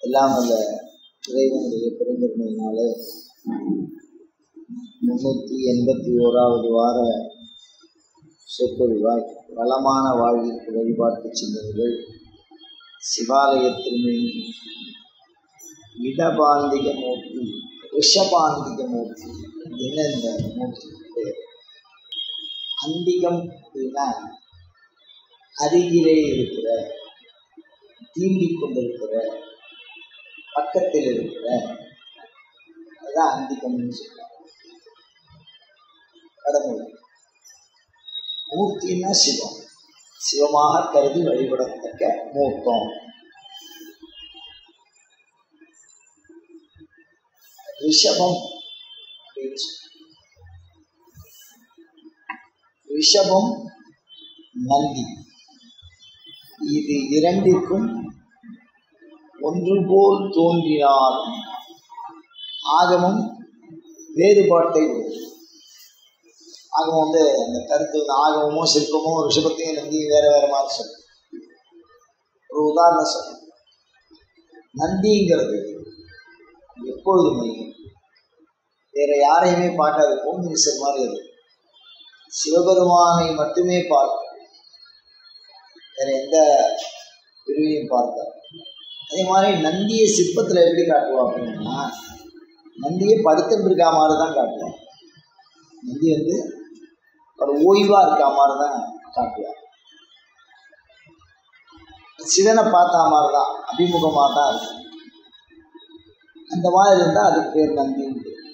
எல்லாம் அந்த இறைவனுடைய பெருங்கருணையினாலே 381வது வார சொற்பொழிவாய் வளமான வாழ்விற்கு வழிபாட்டு சிந்தனைகள் சிவாலயத்தின் இடபாந்திக மூர்த்தி ரிஷபாந்திக மூர்த்தி என்ன இந்த மூர்த்தி பேர்? அந்திகம் அப்படின்னா அருகிலே இருக்கிற, தீண்டிக் கொண்டிருக்கிற, பக்கத்தில் இருக்கிற, அதுதான் அந்திகம்னு சொல்றாங்க. கடவுள் மூர்த்தின்னா சிவம், சிவமாக கருதி வழிபடத்தக்க மூர்த்தம். ரிஷபம் அப்படின்னு ரிஷபம் நந்தி, இது இரண்டிற்கும் ஒன்று போல் தோன்றினாலும் ஆகமம் வேறுபாட்டை உடையது. ஆகமம் அந்த கருத்து ஆகமமும் சிற்பமும் ரிஷபத்தையும் நந்தியும் வேற வேற மாதிரி சொல்லும். ஒரு உதாரணம் சொல்ல, நந்திங்கிறது எப்பொழுதுமே வேற யாரையுமே பார்க்காது, கோமினிசர் மாதிரி அது சிவபெருமானை மட்டுமே பார்க்கும், வேற எந்த பிரிவையும் பார்க்காது. அதே மாதிரி நந்தியை சிற்பத்தில் எப்படி காட்டுவோம் அப்படின்னா, நந்தியை படுத்துட்டு இருக்கா மாதிரி தான் காட்டுவோம். நந்தி ஒரு ஓய்வாக இருக்கா மாதிரி தான் காட்டுவார். சிவனை பார்த்தா மாதிரி தான், அபிமுகமாக தான் இருக்கும். அந்த மாதிரி இருந்தால் அதுக்கு பேர் நந்தி.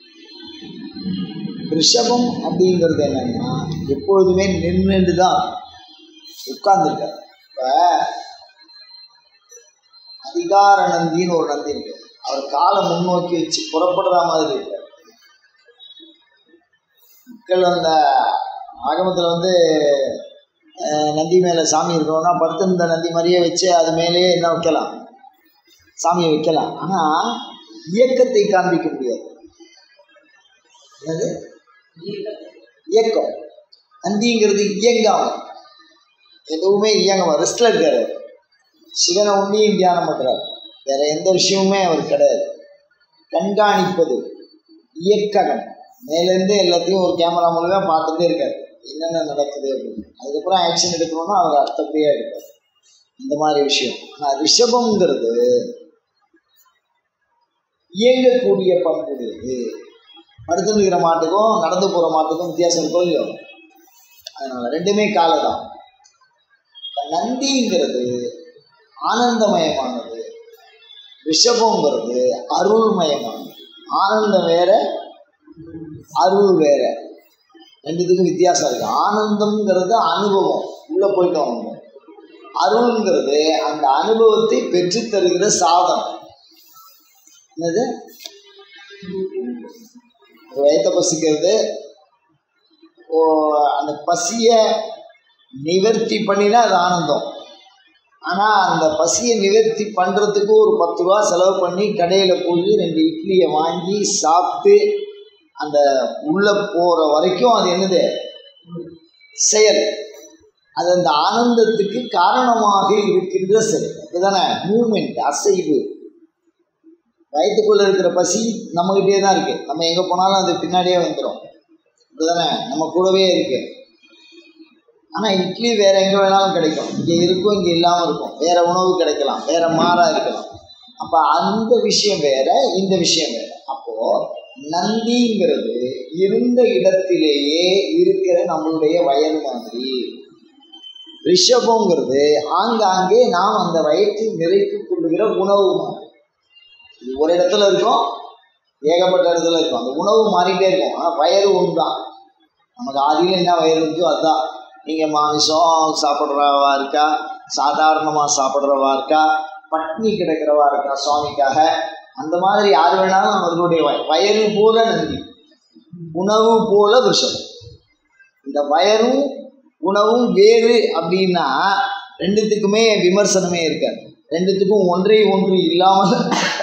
ரிஷபம் அப்படிங்கிறது என்னன்னா எப்பொழுதுமே நின்று தான் உட்கார்ந்துருக்காரு. இப்போ அதிகார நந்தின்னு ஒரு நந்தி இருக்கு, அவர் காலை முன்னோக்கி வச்சு புறப்படுற மாதிரி இருக்கார். மக்கள் அந்த ஆகமத்தில் நந்தி மேலே சாமி இருக்கணும்னா படுத்திருந்த நந்தி மாதிரியே வச்சு அது மேலேயே என்ன வைக்கலாம், சாமியை வைக்கலாம். ஆனால் இயக்கத்தை காண்பிக்க முடியாது. என்னது இயக்கம்? நந்திங்கிறது இயங்காம, எதுவுமே இயங்காம ரெஸ்ட்ல இருக்காரு. சிவனை உண்மையும் தியானம் பண்றாரு, வேற எந்த விஷயமுமே அவர் கிடையாது. கண்காணிப்பது இயக்ககன், மேலேருந்து எல்லாத்தையும் ஒரு கேமரா மூலமாக பார்த்துட்டே இருக்காரு என்னென்ன நடக்குது அப்படின்னு. அதுக்கப்புறம் ஆக்ஷன் எடுக்கணும்னா அவர் அர்த்தப்படியாக எடுப்பார். இந்த மாதிரி விஷயம். ஆனால் ரிஷபம்ங்கிறது இயங்கக்கூடிய பண்புடையது. படுத்துக்கிற மாட்டுக்கும் நடந்து போகிற மாட்டுக்கும் வித்தியாசம் இருக்கும் இல்லையோ, அதனால ரெண்டுமே காலை தான். நந்திங்கிறது ஆனந்தமயமானது, ரிஷபங்கிறது அருள்மயமானது. ஆனந்தம் வேற, அருள் வேற, ரெண்டுத்துக்கும் வித்தியாசம் இருக்கு. ஆனந்தம்ங்கிறது அனுபவம், உள்ள போயிட்டோம். அருள்ங்கிறது அந்த அனுபவத்தை பெற்று தருகிற சாதனம். என்னது? வயத்தை பசிக்கிறது, அந்த பசியை நிவர்த்தி பண்ணினா அது ஆனந்தம். ஆனால் அந்த பசியை நிவர்த்தி பண்ணுறதுக்கு ஒரு 10 ரூபா செலவு பண்ணி கடையில் போய் 2 இட்லியை வாங்கி சாப்பிட்டு அந்த உள்ளே போகிற வரைக்கும் அது என்னது செயல். அது அந்த ஆனந்தத்துக்கு காரணமாக இருக்கின்ற செயல். அதுதானே மூமெண்ட், அசைவு. வயிற்றுக்குள்ளே இருக்கிற பசி நம்மகிட்டே தான் இருக்குது, நம்ம எங்கே போனாலும் அது பின்னாடியே வந்துடும். அதுதானே நம்ம கூடவே இருக்கு. ஆனால் இட்லி வேறு எங்கே வேணாலும் கிடைக்கும், இங்கே இருக்கும், இங்கே இல்லாமல் இருக்கும், வேறு உணவு கிடைக்கலாம், வேறு மாறாக இருக்கலாம். அப்போ அந்த விஷயம் வேற, இந்த விஷயம் வேறு. அப்போது நந்திங்கிறது இருந்த இடத்திலேயே இருக்கிற நம்மளுடைய வயது மாதிரி. ரிஷபங்கிறது ஆங்காங்கே நாம் அந்த வயிற்றை நிறைத்துக் கொள்ளுகிற உணவு மாதிரி. இது ஒரு இடத்துல இருக்கும், ஏகப்பட்ட இடத்துல இருக்கும், அந்த உணவு மாறிட்டே இருக்கும். ஆனால் வயறு ஒன்று தான். நமக்கு ஆதியில் என்ன வயறு இருக்கோ அதுதான். நீங்கள் மாமிசம் சாப்பிட்றவா இருக்கா, சாதாரணமாக சாப்பிட்றவா இருக்கா, பட்னி கிடக்கிறவா இருக்கா சுவாமிக்காக, அந்த மாதிரி யார் வேணாலும் அவர்களுடைய வயறு போல நந்தி, உணவு போல விஷம். இந்த வயரும் உணவும் வேறு அப்படின்னா ரெண்டுத்துக்குமே விமர்சனமே இருக்காது. ரெண்டுத்துக்கும் ஒன்றை ஒன்று இல்லாமல்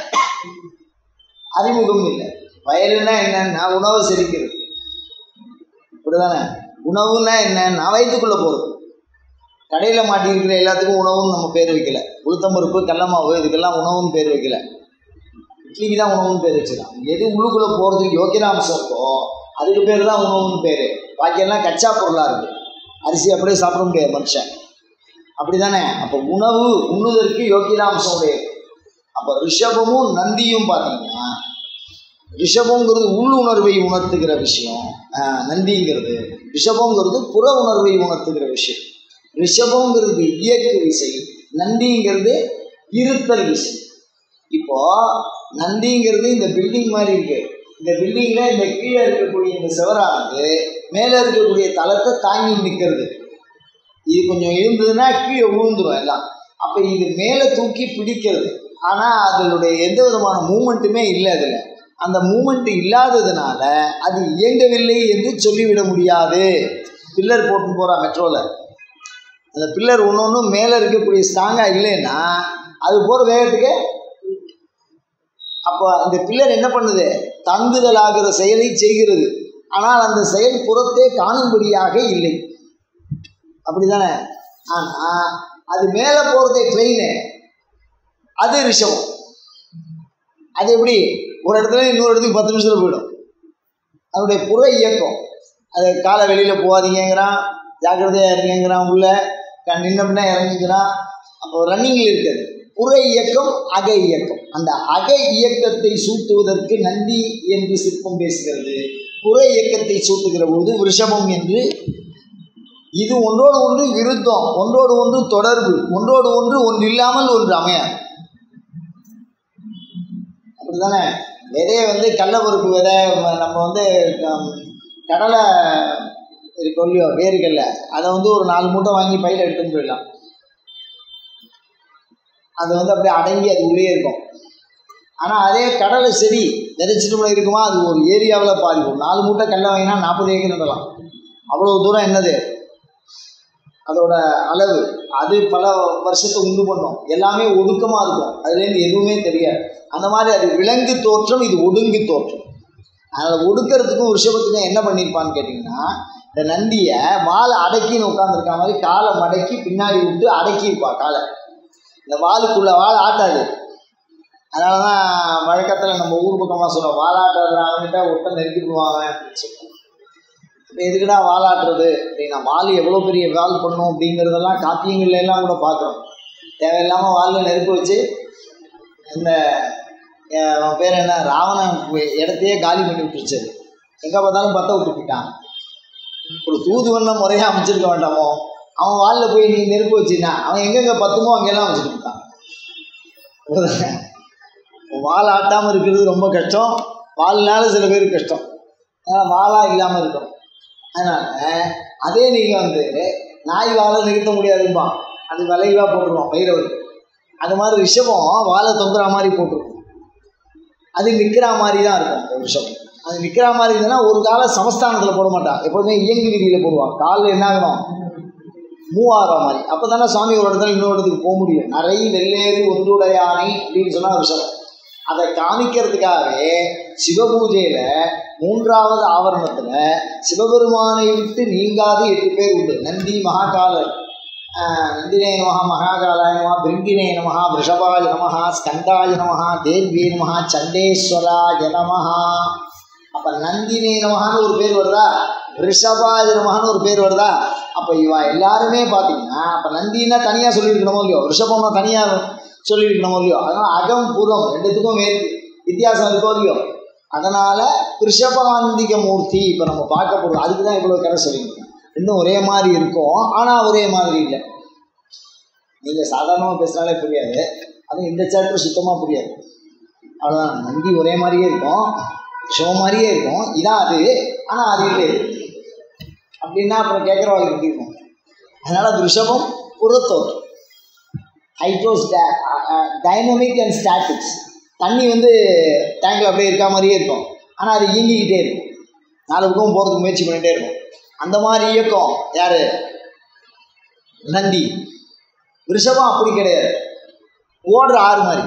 அறிமுகம் இல்லை. வயலுன்னா என்னன்னா உணவை செரிக்கிறது, இப்படிதானே. உணவுன்னா என்னன்னா வயிற்றுக்குள்ளே போகிறது. கடையில் மாட்டியிருக்கிற எல்லாத்துக்கும் உணவுன்னு நம்ம பேர் வைக்கல. உளுத்தம்பருப்பு, கடலமாவு இதுக்கெல்லாம் உணவுன்னு பேர் வைக்கல. இட்லிக்கு தான் உணவுன்னு பேர் வச்சுக்கலாம். எது உள்ளுக்குள்ளே போகிறதுக்கு யோக்கியதாம்சம் இருக்கோ அதுக்கு பேர் தான் உணவுன்னு பேர். பாக்கியெல்லாம் கச்சா பொருளாக இருக்குது. அரிசி அப்படியே சாப்பிட முடியாது மனுஷன், அப்படி தானே? அப்போ உணவு உண்ணுதற்கு யோக்கியதாம்சம் உடையது. அப்போ ரிஷபமும் நந்தியும் பார்த்தீங்கன்னா, ரிஷபங்கிறது உள்ளுணர்வை உணர்த்துகிற விஷயம், நந்திங்கிறது ரிஷபங்கிறது புற உணர்வை உணர்த்துகிற விஷயம். ரிஷபங்கிறது இயக்கு விசை, நந்திங்கிறது இருத்தல் விசை. இப்போ நந்திங்கிறது இந்த பில்டிங் மாதிரி இருக்கு. இந்த பில்டிங்கில் இந்த கீழே இருக்கக்கூடிய இந்த சிவரானது மேலே இருக்கக்கூடிய தளத்தை தாங்கி நிற்கிறது. இது கொஞ்சம் இருந்ததுன்னா கீழே விழுந்துடும் எல்லாம். அப்போ இது மேலே தூக்கி பிடிக்கிறது. ஆனால் அதனுடைய எந்த விதமான மூமெண்ட்டுமே இல்லை. அதில் அந்த மூமெண்ட் இல்லாததுனால அது இயங்கவில்லை என்று சொல்லிவிட முடியாது. பில்லர் போட்டு போகிறா மெட்ரோவில், அந்த பில்லர் ஒன்று ஒன்றும் மேலே இருக்கக்கூடிய ஸ்ட்ராங்காக இல்லைன்னா அது போகிற வேகத்துக்கு, அப்போ அந்த பில்லர் என்ன பண்ணுது? தங்குதல் ஆகிற செயலை செய்கிறது. ஆனால் அந்த செயல் புறத்தே காணும்படியாக இல்லை, அப்படி தானே? ஆனால் அது மேலே போகிறதே ட்ரெயினு, அது ரிஷபம். அது எப்படி ஒரு இடத்துல இன்னொரு இடத்துக்கு 10 நிமிஷத்தில் போயிடும். அதனுடைய புற இயக்கம். அது காலை வெளியில் போகாதீங்கிறான், ஜாக்கிரதையாக இருங்கிறான், உள்ள நின்னம்னா இறங்கிக்கிறான். அப்போ ரன்னிங்கில் இருக்கிறது புற இயக்கம், அக இயக்கம். அந்த அக இயக்கத்தை சூட்டுவதற்கு நந்தி என்று சிற்பம் பேசுகிறது. புற இயக்கத்தை சூட்டுகிற போது ரிஷபம் என்று. இது ஒன்றோடு ஒன்று விருத்தம், ஒன்றோடு ஒன்று தொடர்பு, ஒன்றோடு ஒன்று ஒன்று இல்லாமல் ஒன்று அமையாது, அப்படி தானே? விதையை கடலைப்பருப்பு விதை நம்ம கடலை கொல்லியோ வேறுகல்ல, அதை ஒரு 4 மூட்டை வாங்கி பையில் எடுத்துன்னு போயிடலாம். அது அப்படியே அடங்கி அது உள்ளே இருக்கும். ஆனால் அதே கடலை செடி விதைச்சிட்டு இருக்குமா, அது ஒரு ஏரியாவில் பாதிக்கும். 4 மூட்டை கடலை வாங்கினா 40 ஏக்கர் நடலாம். அவ்வளோ தூரம் என்னது அதோட அளவு. அது பல வருஷத்தை உண்டு பண்ணும். எல்லாமே ஒடுக்கமாக இருக்கும், அதுலேருந்து எதுவுமே தெரியாது. அந்த மாதிரி அது விலங்கு தோற்றம், இது ஒடுங்கு தோற்றம். அதில் ஒடுக்கிறதுக்கும் ரிஷபத்துக்கும் என்ன பண்ணியிருப்பான்னு கேட்டிங்கன்னா, இந்த நந்தியை வாழை அடக்கின்னு உட்காந்துருக்க மாதிரி காலை மடக்கி பின்னாடி விட்டு அடக்கியிருப்பா காலை. இந்த வாளுக்குள்ளே வாழை ஆட்டாது. அதனால தான் வழக்கத்தில் நம்ம ஊர் பக்கமாக சொல்லுவோம், வாழாட்டுறாங்கன்ட்டா ஒட்டை நெருக்கி விடுவாங்க அப்படின்னு சொல்லுவோம். இப்போ எதுக்குடா வாழாட்டுறது அப்படின்னா, வாள் எவ்வளோ பெரிய வாள் பண்ணும் அப்படிங்கிறதெல்லாம் காப்பியங்கள்ல எல்லாம் கூட பார்க்குறோம். தேவையில்லாமல் வாளில் நெருப்பு வச்சு இந்த பேர் என்ன ராவணன் இடத்தையே காலி பண்ணி விட்டுருச்சு. எங்கே பார்த்தாலும் பற்ற விட்டு போயிட்டான். ஒரு தூதுவண்ணம் முறையாக அமைச்சிருக்க வேண்டாமோ? அவன் வாளில் போய் நீ நெருப்பு வச்சுன்னா அவன் எங்கெங்கே பத்துமோ அங்கெல்லாம் வச்சுட்டு போட்டான். வாள் ஆட்டாமல் இருக்கிறது ரொம்ப கஷ்டம், வாள்னால சில பேருக்கு கஷ்டம். அதனால் வாளாக இல்லாமல் இருக்கணும். அதனால் அதே நீங்கள் நாய் வாழை நிறுத்த முடியாதுப்பா, அது விளைவாக போட்டுருவோம் பயிரவர். அது மாதிரி ரிஷபம் வாழை தொங்குற மாதிரி போட்டிருக்கும், அது நிற்கிற மாதிரி தான் இருக்கும் ரிஷபம். அது நிற்கிற மாதிரி இருந்ததுன்னா ஒரு காலை சமஸ்தானத்தில் போட மாட்டான், எப்போதுமே இயங்கு விதியில் போடுவான். காலில் என்ன ஆகணும், மூவ் ஆகிற மாதிரி. அப்போ தானே சுவாமி ஒரு இடத்துல இன்னொரு இடத்துக்கு போக முடியும். நிறைய வெள்ளேறு ஒன்றுடையானை அப்படின்னு சொன்னால் ரிஷபம். அதை காமிக்கிறதுக்காகவே சிவபூஜையில் 3வது ஆவரணத்தில் சிவபெருமானை விட்டு நீங்காது 8 பேர் உண்டு. நந்தி மகாகாலர், நந்தினே நமஹ, மகாகாலாய நமஹ, பிருங்கினே நமஹ, ரிஷபாய நமஹ, ஸ்கந்தாய நமஹ, தேவ்யே நமஹ, சண்டேஸ்வராய நமஹ. அப்போ நந்தினே நமஹான்னு ஒரு பேர் வருதா, ரிஷபாய நமஹான்னு ஒரு பேர் வருதா. அப்போ இவன் எல்லாருமே பார்த்தீங்கன்னா, அப்போ நந்தின்னா தனியாக சொல்லியிருக்கணுமோ இல்லையோ, ரிஷபம்னா தனியாக சொல்லியிருக்கணுமோ இல்லையோ. அதனால் அகம் புறம் ரெண்டுத்துக்கும் வித்தியாசம் இருக்கோ இல்லையோ. அதனால் ரிஷபாந்திக மூர்த்தி இப்போ நம்ம பார்க்க போகிறோம். அதுக்கு தான் இவ்வளோ கதை சொல்லியிருக்கோம். இன்னும் ஒரே மாதிரி இருக்கும், ஆனால் ஒரே மாதிரி இல்லை. நீங்கள் சாதாரணமாக பேசுனாலே புரியாது, அதுவும் இந்த சாப்டர் சுத்தமாக புரியாது. அவ்வளோதான். நந்தி ஒரே மாதிரியே இருக்கும், ஷோ மாதிரியே இருக்கும், இதான் அது, ஆனால் அது இல்லை அப்படின்னா அப்புறம் கேட்குறவாளுக்கு எப்படி இருக்கும். அதனால் அது ரிஷபம் புறத்தோர் ஹைட்ரோஸ் டைனமிக் அண்ட் ஸ்டாட்டிக்ஸ். தண்ணி டேங்கில் அப்படியே இருக்கா மாதிரியே இருக்கும், ஆனால் அது இயங்கிக்கிட்டே இருக்கும், 4 பக்கம் போகிறதுக்கு முயற்சி பண்ணிகிட்டே இருக்கும். அந்த மாதிரி இயக்கம் யார், நந்தி. ரிஷபம் அப்படி கிடையாது, ஓடுற ஆறு மாதிரி.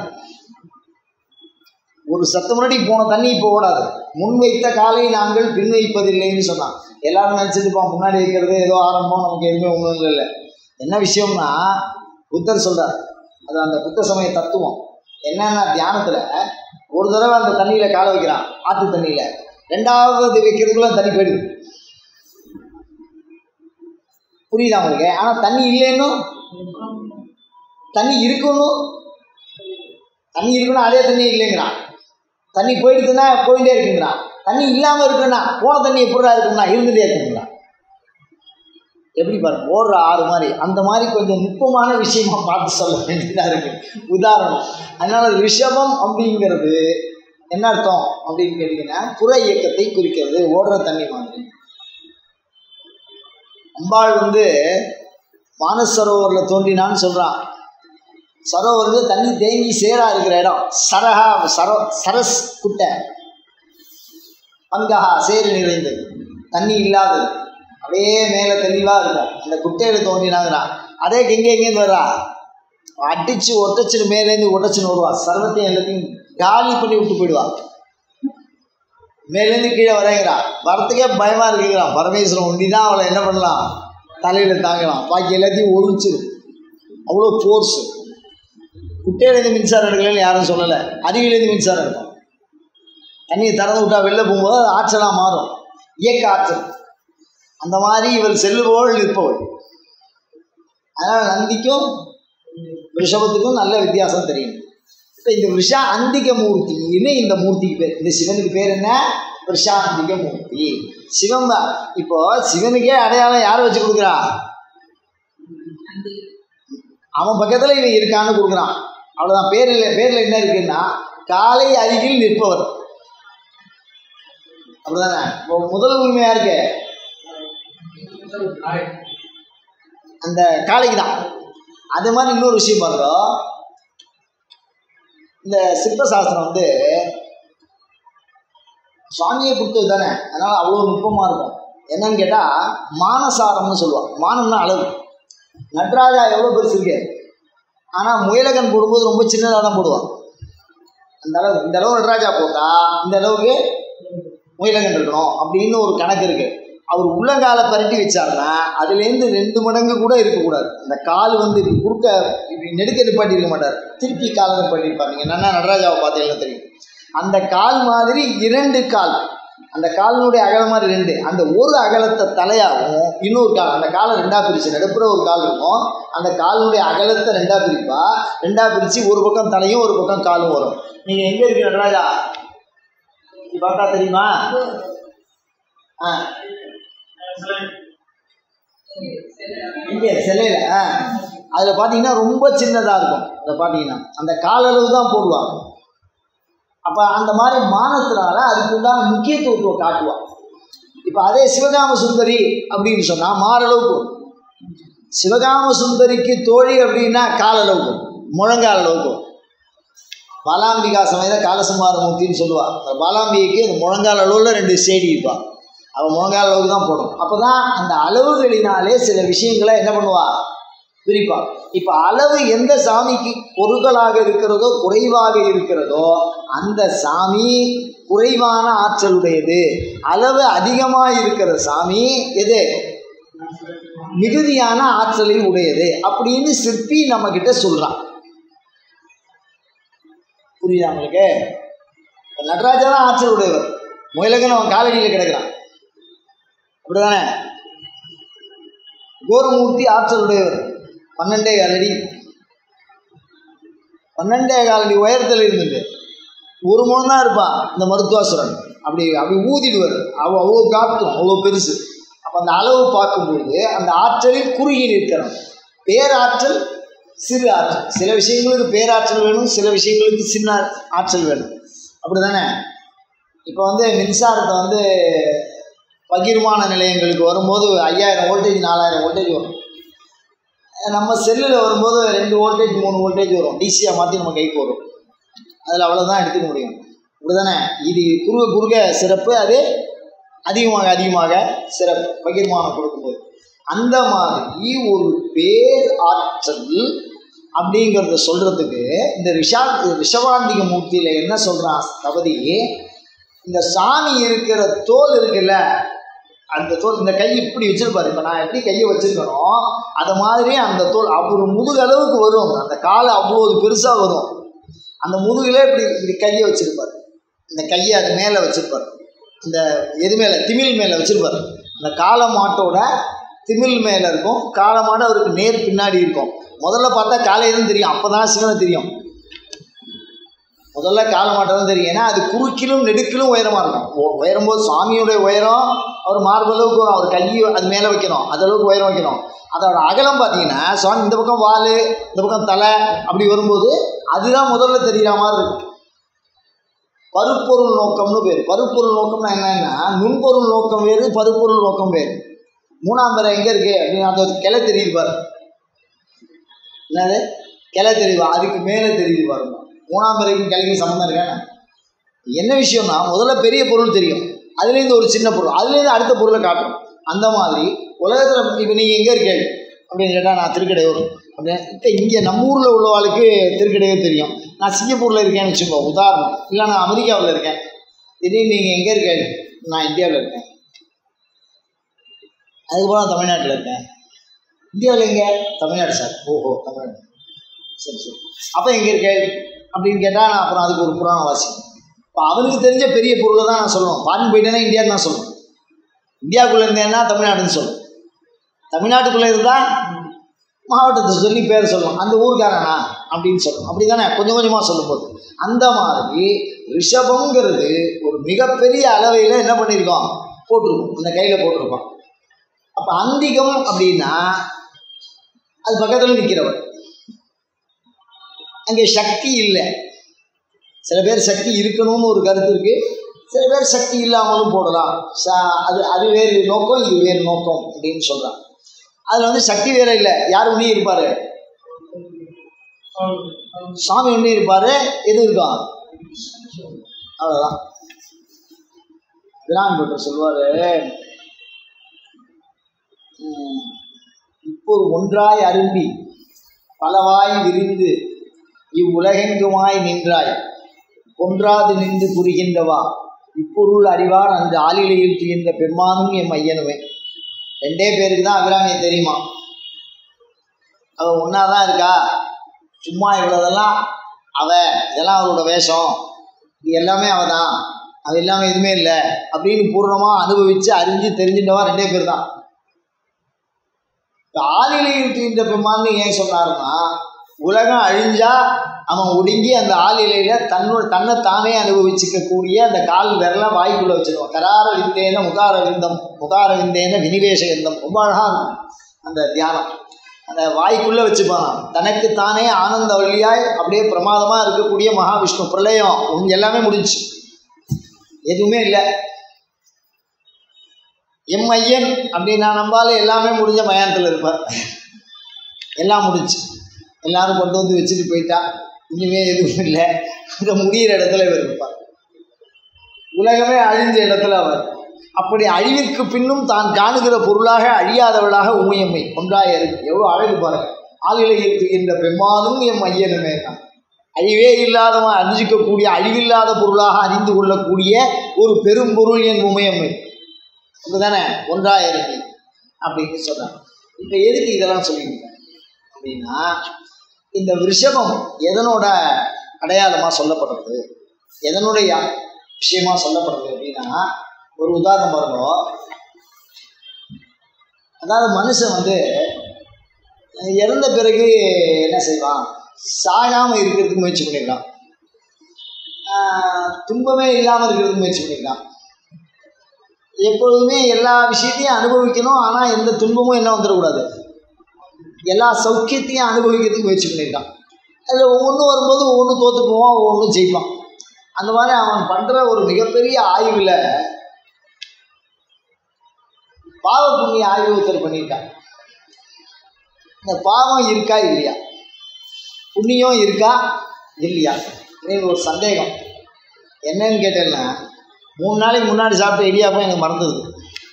ஒரு சத்து முன்னாடி போன தண்ணி இப்போ ஓடாது. முன் வைத்த காலை நாங்கள் பின் வைப்பதில்லைன்னு சொன்னான். எல்லாரும் நினச்சிட்டுப்போம் முன்னாடி வைக்கிறது ஏதோ ஆரம்பம், நமக்கு எதுவுமே ஒன்றும் இல்லை. என்ன விஷயம்னா புத்தர் சொல்கிறார், அது அந்த புத்த சமய தத்துவம் என்னன்னா, தியானத்தில் ஒரு தடவை அந்த தண்ணியில் காலை வைக்கிறான், ஆற்று தண்ணியில், ரெண்டாவது வைக்கிறதுக்குள்ள தண்ணி போயிடுது. புரியுதா உங்களுக்கு? ஆனால் தண்ணி இல்லைன்னும் தண்ணி இருக்கணும், தண்ணி இருக்கணும், அதே தண்ணி இல்லைங்கிறான். தண்ணி போயிடுதுன்னா போயிட்டே இருக்குங்கிறான். தண்ணி இல்லாமல் இருக்குன்னா போன தண்ணி எப்படா இருக்குன்னா இருந்துகிட்டே இருக்குங்கிறான். எப்படி பாருங்க, ஓடுற ஆறு மாதிரி. அந்த மாதிரி கொஞ்சம் நுட்பமான விஷயமா பார்த்து சொல்ல வேண்டியதாக இருக்குது உதாரணம். அதனால் ரிஷபம் அப்படிங்கிறது என்ன அர்த்தம் அப்படின்னு கேட்டிங்கன்னா, புற இயக்கத்தை குறிக்கிறது, ஓடுற தண்ணி மாதிரி. அம்பாள் மானசரோவரில் தோன்றினான்னு சொல்கிறான். சரோவர் தண்ணி தேங்கி சேராக இருக்கிற இடம், சரஸ் குட்டை, பங்கஹா சேறு நிறைந்தது, தண்ணி இல்லாதது, அப்படியே மேலே தெளிவாக இருக்கும். அந்த குட்டையில் தோன்றினாங்கிறான். அதே எங்கேருந்து வர்றா, அடித்து ஒட்டச்சின்னு மேலேருந்து ஒட்டச்சின்னு வருவா, சர்வத்தையும் எல்லாத்தையும் காலி பண்ணி விட்டு போயிடுவா. மேலேருந்து கீழே வரைங்கிறா, வரத்துக்கே பயமாக இருக்குங்கிறான். பரமேஸ்வரன் ஒண்டி தான் அவளை என்ன பண்ணலாம், தலையில் தாங்கலாம், பாக்கி எல்லாத்தையும் ஒழிச்சிடும், அவ்வளோ ஃபோர்ஸு. குட்டையிலேருந்து மின்சாரம் எடுக்கலன்னு யாரும் சொல்லலை, அருவியிலேருந்து மின்சாரம் இருக்கும். தண்ணியை திறந்து விட்டா வெளில போகும்போது அது ஆற்றலாக மாறும், இயக்க ஆற்றல். அந்த மாதிரி இவள் செல்லுபவள் நிற்பவள். அதனால் நந்திக்கும் ரிஷபத்துக்கும் நல்ல வித்தியாசம் தெரியும். இப்போ இந்த விஷாந்திக மூர்த்தின்னு இந்த மூர்த்திக்கு பேர், இந்த சிவனுக்கு பேர் என்ன, விஷாந்திக மூர்த்தி. சிவம் தான். இப்போ சிவனுக்கே அடையாளம் யாரை வச்சு கொடுக்குறா, அவன் பக்கத்தில் இவன் இருக்கான்னு கொடுக்குறான், அவ்வளோதான். பேரில் என்ன இருக்குன்னா, காலை அருகில் நிற்பவர், அப்படிதானே. முதல் உரிமையாக இருக்கு அந்த காளைக்கு தான். அது மாதிரி இன்னொரு விஷயம் பாருங்க, இந்த சிற்பசாஸ்திரம் சுவாமியை கொடுத்தது தானே, அதனால் அவ்வளோ நுட்பமாக இருக்கும். என்னன்னு கேட்டால் மானசாரம்னு சொல்லுவாள். மானம்னா அளவு. நடராஜா எவ்வளோ பெருசு இருக்கு, ஆனால் முயலகன் போடும்போது ரொம்ப சின்னதாக தான் போடுவான். அந்த அளவு, இந்த அளவு நடராஜா போட்டால் இந்த அளவுக்கு முயலகன் இருக்கணும் அப்படின்னு ஒரு கணக்கு இருக்குது. அவர் உள்ளங்காலை பரட்டி வச்சாருன்னா அதுலேருந்து 2 மடங்கு கூட இருக்கக்கூடாது. அந்த கால் இப்படி குறுக்க இப்படி நெடுக்க நிப்பாட்டி இருக்க மாட்டார், திருப்பி காலை நிப்பாட்டியிருப்பார். நீங்கள் என்னென்னா நடராஜாவை பார்த்தீங்கன்னா தெரியும். அந்த கால் மாதிரி 2 கால், அந்த காலினுடைய அகலம் மாதிரி 2, அந்த ஒரு அகலத்தை தலையாகவும் இன்னொரு கால், அந்த காலை 2ஆக பிரித்து நடுப்புற ஒரு கால் இருக்கும், அந்த காலினுடைய அகலத்தை 2ஆக பிரிப்பா, 2ஆக பிரித்து ஒரு பக்கம் தலையும் ஒரு பக்கம் காலும் வரும். நீங்கள் எங்கே இருக்கு நடராஜா பார்த்தா தெரியுமா? இங்கே சிலையில் அதில் பார்த்தீங்கன்னா ரொம்ப சின்னதாக இருக்கும். அதை பார்த்தீங்கன்னா அந்த கால அளவு தான் போடுவாங்க. அப்போ அந்த மாதிரி மானத்தினால அதுக்குண்டான முக்கியத்துவத்தை காட்டுவான். இப்போ அதே சிவகாம சுந்தரி அப்படின்னு சொன்னால் மாறளவுக்கு, சிவகாம சுந்தரிக்கு தோழி அப்படின்னா கால அளவுக்கு, முழங்கால் அளவுக்கு. பாலாம்பிகா சமேத காலசம்மாரமூர்த்தின்னு சொல்லுவாள். அந்த பாலாம்பிகைக்கு அந்த முழங்கால் அளவில் 2 ஸ்டேடி இருப்பாள். அவன் முழங்கால் அளவுக்கு தான் போடும். அப்போ தான் அந்த அளவுகளினாலே சில விஷயங்களை என்ன பண்ணுவாள், பிரிப்பாள். இப்போ அளவு எந்த சாமிக்கு பொருள்களாக இருக்கிறதோ குறைவாக இருக்கிறதோ அந்த சாமி குறைவான ஆற்றலுடையது. அளவு அதிகமாக இருக்கிற சாமி எது, மிகுதியான ஆற்றலை உடையது அப்படின்னு சிற்பி நம்மக்கிட்ட சொல்கிறான். புரியுதா உங்களுக்கு? நடராஜா தான் ஆற்றல் உடையவர், முயலகன் அவன் காலடியில் கிடக்கிறான், அப்படிதானே. கோரமூர்த்தி ஆற்றல் உடையவர், 12.25 அடி, 12.25 அடி உயரத்தில் இருந்துட்டு 1 முழம் தான் இருப்பான் இந்த மருத்துவாசுரன். அப்படி ஊதிடுவார். அவ்வளோ காட்டும், அவ்வளோ பெருசு. அப்போ அந்த அளவு பார்க்கும்பொழுது அந்த ஆற்றலில் குறுகி நிற்கிறோம். பேராற்றல் சிறு ஆற்றல், சில விஷயங்களுக்கு பேராற்றல் வேணும், சில விஷயங்களுக்கு சின்ன ஆற்றல் வேணும், அப்படி தானே. இப்போ மின்சாரத்தை பகிர்மான நிலையங்களுக்கு வரும்போது 5000 வோல்டேஜ் 4000 வோல்டேஜ் வரும். நம்ம செல்லில் வரும்போது 2 வோல்டேஜ் 3 வோல்டேஜ் வரும், டிசியாக மாற்றி நம்ம கைக்கு வரும். அதில் அவ்வளோதான் எடுத்துக்க முடியும், அப்படி தானே. இது குறுக சிறப்பு, அது அதிகமாக சிறப்பு பகிர்மானம் கொடுக்கும்போது. அந்த மாதிரி ஒரு பேர் ஆற்றல் அப்படிங்கிறத சொல்கிறதுக்கு இந்த ரிஷபாந்திக மூர்த்தியில் என்ன சொல்கிறான் தபதி, இந்த சாமி இருக்கிற தோல் இருக்குல்ல அந்த தோல், இந்த கை இப்படி வச்சிருப்பாரு. இப்போ நான் எப்படி கையை வச்சிருக்கணும் அது மாதிரி அந்த தோல் ஒரு முதுகளவுக்கு வரும். அந்த காலை அவ்வளோ பெருசாக வரும். அந்த முதுகில் இப்படி இப்படி கையை வச்சிருப்பார். இந்த கையை அது மேலே வச்சிருப்பார். இந்த எது மேலே, திமில் மேலே வச்சிருப்பார். அந்த காளை மாட்டோட திமில் மேலே இருக்கும். காளை மாடு அவருக்கு நேர் பின்னாடி இருக்கும். முதல்ல பார்த்தா காளையை தான் தெரியும், அப்போ தான் சிவனை தெரியும். முதல்ல காளை மாட்டை தான் தெரியும். ஏன்னா அது குறுக்கிலும் நெடுக்கிலும் உயரமாக இருக்கும். உயரும்போது சுவாமியோடைய உயரம் அவர் மார்பளவுக்கு வரும். அவர் கையை அது மேலே வைக்கணும், அது அளவுக்கு உயரம் வைக்கணும். அதோட அகலம் பார்த்தீங்கன்னா சுவாமி இந்த பக்கம் வால், இந்த பக்கம் தலை அப்படி வரும்போது அதுதான் முதல்ல தெரிகிற மாதிரி இருக்கும். பருப்பொருள் நோக்கம்னு பேர். பருப்பொருள் நோக்கம்னா என்னன்னா, நுண்பொருள் நோக்கம் வேறு, பருப்பொருள் நோக்கம் வேறு. மூணாம் பெற எங்கே இருக்குது அப்படின்னு அந்த கிளை தெரியுது பாரு. என்னது கிளை தெரியுது, அதுக்கு மேலே தெரியுது பாருங்க. மூணாம் பிறைக்கும் கிளைக்கும் சம்மந்தம் இருக்கானே. என்ன விஷயம்னா, முதல்ல பெரிய பொருள் தெரியும், அதுலேருந்து ஒரு சின்ன பொருள், அதுலேருந்து அடுத்த பொருளை காட்டும். அந்த மாதிரி உலகத்தில் இப்போ நீங்கள் எங்கே இருக்கீங்க அப்படின்னு கேட்டால் நான் திருக்கடையூர் அப்படின்னு. இப்போ இங்கே நம்ம ஊரில் உள்ளவாளுக்கு திருக்கடையூர் தெரியும். நான் சிங்கப்பூரில் இருக்கேன்னு வச்சுக்கோ உதாரணம். இல்லை நான் அமெரிக்காவில் இருக்கேன். திடீர்னு நீங்கள் எங்கே இருக்கீங்க? நான் இந்தியாவில் இருக்கேன். அதுக்கப்புறம் நான் தமிழ்நாட்டில் இருக்கேன். இந்தியாவில் எங்கே? தமிழ்நாடு சார். ஓஹோ தமிழ்நாடு, சரி சரி. அப்போ எங்கே இருக்கேன் அப்படின்னு கேட்டால் நான் அப்புறம் அதுக்கு ஒரு புராணம் வாசிக்கும். இப்போ அவனுக்கு தெரிஞ்ச பெரிய பொருளை தான் நான் சொல்லணும். ஃபாரின் போயிட்டேன்னா இந்தியான்னு தான் சொல்லணும். இந்தியாவுக்குள்ளே இருந்தேன்னா தமிழ்நாடுன்னு சொல்லணும். தமிழ்நாட்டுக்குள்ளே இருந்தால் மாவட்டத்தை சொல்லி பேர் சொல்லணும். அந்த ஊருக்காரனா அப்படின்னு சொல்லணும். அப்படி தானே கொஞ்சம் கொஞ்சமாக சொல்லும்போது. அந்த மாதிரி ரிஷபங்கிறது ஒரு மிகப்பெரிய அளவையில் என்ன பண்ணியிருக்கோம், போட்டிருக்கோம், இந்த கையில் போட்டிருக்கோம். அப்போ அந்திகம் அப்படின்னா அது பக்கத்தில் நிற்கிறவர். அங்கே சக்தி இல்லை. சில பேர் சக்தி இருக்கணும்னு ஒரு கருத்து இருக்குது, சில பேர் சக்தி இல்லாமலும் போடலாம். அது வேறு நோக்கம், இது வேறு நோக்கம் அப்படின்னு சொல்கிறாங்க. அதில் வந்து சக்தி வேற இல்லை. யார் ஒன்றே இருப்பார், சாமி ஒன்றே இருப்பார். எது இருக்கும் அவ்வளோதான். பிரான் பட்டர் சொல்லுவார், இப்போ ஒன்றாய் அரும்பி பலவாய் விரிந்து இவ்வுலகெங்குமாய் நின்றாய் ஒன்றாது நின்று புரிகின்றவா இப்பொருள் அறிவார் அந்த ஆளிலையில் துயின்ற பெருமானும் எம் ஐயனுமே. ரெண்டே பேருக்கு தான் அபிராமியை தெரியுமா. அவள் ஒன்றா தான் இருக்கா, சும்மா இவ்வளோதெல்லாம் இதெல்லாம் அவளோட வேஷம், இது எல்லாமே அவள் தான், அது எல்லாமே எதுவுமே இல்லை அப்படின்னு பூர்ணமாக அனுபவித்து அறிஞ்சு தெரிஞ்சுட்டவா ரெண்டே பேர் தான். இப்போ ஆளிலையில் துயின்ற பெருமான்னு ஏன் சொன்னாருன்னா, உலகம் அழிஞ்சா அவன் ஒடுங்கி அந்த ஆளிலையில் தன்னை தானே அனுபவிச்சுக்கக்கூடிய அந்த கால் விரலாம் வாய்க்குள்ளே வச்சுருவான். கரார விந்தேன முகார விந்தம், முகார விந்தேன வினிவேஷ விந்தம். ரொம்ப அழகாக இருக்கும் அந்த தியானம். அந்த வாய்க்குள்ளே வச்சுப்பான். தனக்கு தானே ஆனந்த வழியாய் அப்படியே பிரமாதமாக இருக்கக்கூடிய மகாவிஷ்ணு. பிரளயம் எல்லாமே முடிஞ்சு, எதுவுமே இல்லை. எம் ஐயன் அப்படின்னா நம்பால எல்லாமே முடிஞ்ச மயானத்தில் இருப்பார். எல்லாம் முடிஞ்சு எல்லாரும் கொண்டு வந்து வச்சுட்டு போயிட்டா, இனிமே எதுவும் இல்லை. அங்கே முடிகிற இடத்துல இவர் இருப்பார். உலகமே அழிஞ்ச இடத்துல அவர். அப்படி அழிவிற்கு பின்னும் தான் காணுகிற பொருளாக அழியாதவளாக உமையம்மை ஒன்றாக இருக்கு. எவ்வளோ அழகு பாருங்க. ஆளிலையில் துயின்ற பெம்மானும் எம் ஐயனுமே தான். அழிவே இல்லாதவன் அறிஞ்சிக்கக்கூடிய அழிவில்லாத பொருளாக அறிந்து கொள்ளக்கூடிய ஒரு பெரும் பொருள் என் உமையம்மை. அப்படிதானே ஒன்றாக இருக்கு அப்படின்னு சொல்கிறாங்க. இப்போ எதுக்கு இதெல்லாம் சொல்லியிருக்கேன் அப்படின்னா, இந்த ரிஷபம் எதனோட அடையாளமாக சொல்லப்படுறது, எதனுடைய விஷயமாக சொல்லப்படுறது அப்படின்னா, ஒரு உதாரணம் பாருங்க. அதாவது மனுஷன் வந்து இறந்த பிறகு என்ன செய்வான், சாகாமல் இருக்கிறதுக்கு முயற்சி பண்ணியிருக்கான், துன்பமே இல்லாமல் இருக்கிறதுக்கு முயற்சி பண்ணியிருக்கான். எப்பொழுதுமே எல்லா விஷயத்தையும் அனுபவிக்கணும், ஆனால் எந்த துன்பமும் என்ன வந்துடக்கூடாது, எல்லா சௌக்கியத்தையும் அனுபவிக்கிறதுக்கு முயற்சி பண்ணியிருக்கான். அதில் ஒவ்வொன்றும் வரும்போது ஒவ்வொன்றும் தோற்று போவான், ஒவ்வொன்றும் ஜெயிப்பான். அந்த மாதிரி அவன் பண்ணுற ஒரு மிகப்பெரிய ஆய்வில் பாவ புண்ணிய ஆய்வு ஒருத்தர் பண்ணியிருக்கான். இந்த பாவம் இருக்கா இல்லையா, புண்ணியம் இருக்கா இல்லையா அப்படின்னு ஒரு சந்தேகம். என்னன்னு கேட்டேன்னா, 3 நாளைக்கு முன்னாடி சாப்பிட்ட இடியாப்பம் எனக்கு மறந்துடுது.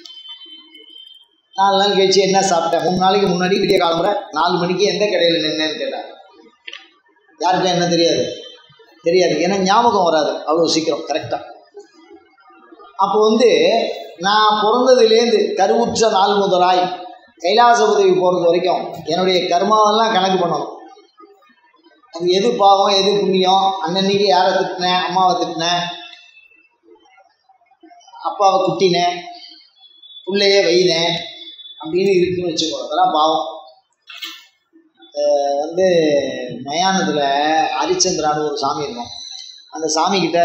4 நாள் கழிச்சு என்ன சாப்பிட்டேன், 3 நாளைக்கு முன்னாடி விடிய காலம்புற 4 மணிக்கு எந்த கடையில் நின்னேன்னு கேட்டார். யாருக்கும் என்ன தெரியாது, ஏன்னா ஞாபகம் வராது அவ்வளோ சீக்கிரம் கரெக்டாக. அப்போ நான் பிறந்ததுலேருந்து கருவுற்ற நாள் முதலாய் கைலாசபதிக்கு போகிறது வரைக்கும் என்னுடைய கர்மாவெல்லாம் கணக்கு பண்ணணும். அது எது பாவம் எது புண்ணியம், அன்னன்னைக்கு யாரை திட்டினேன், அம்மாவை திட்டினேன், அப்பாவை குட்டினேன், பிள்ளையே வைனேன் அப்படின்னு இருக்குன்னு வச்சுக்கோ, அதெல்லாம் பாவம். மயானத்தில் ஹரிச்சந்திரான்னு ஒரு சாமி இருக்கும். அந்த சாமிக்கிட்ட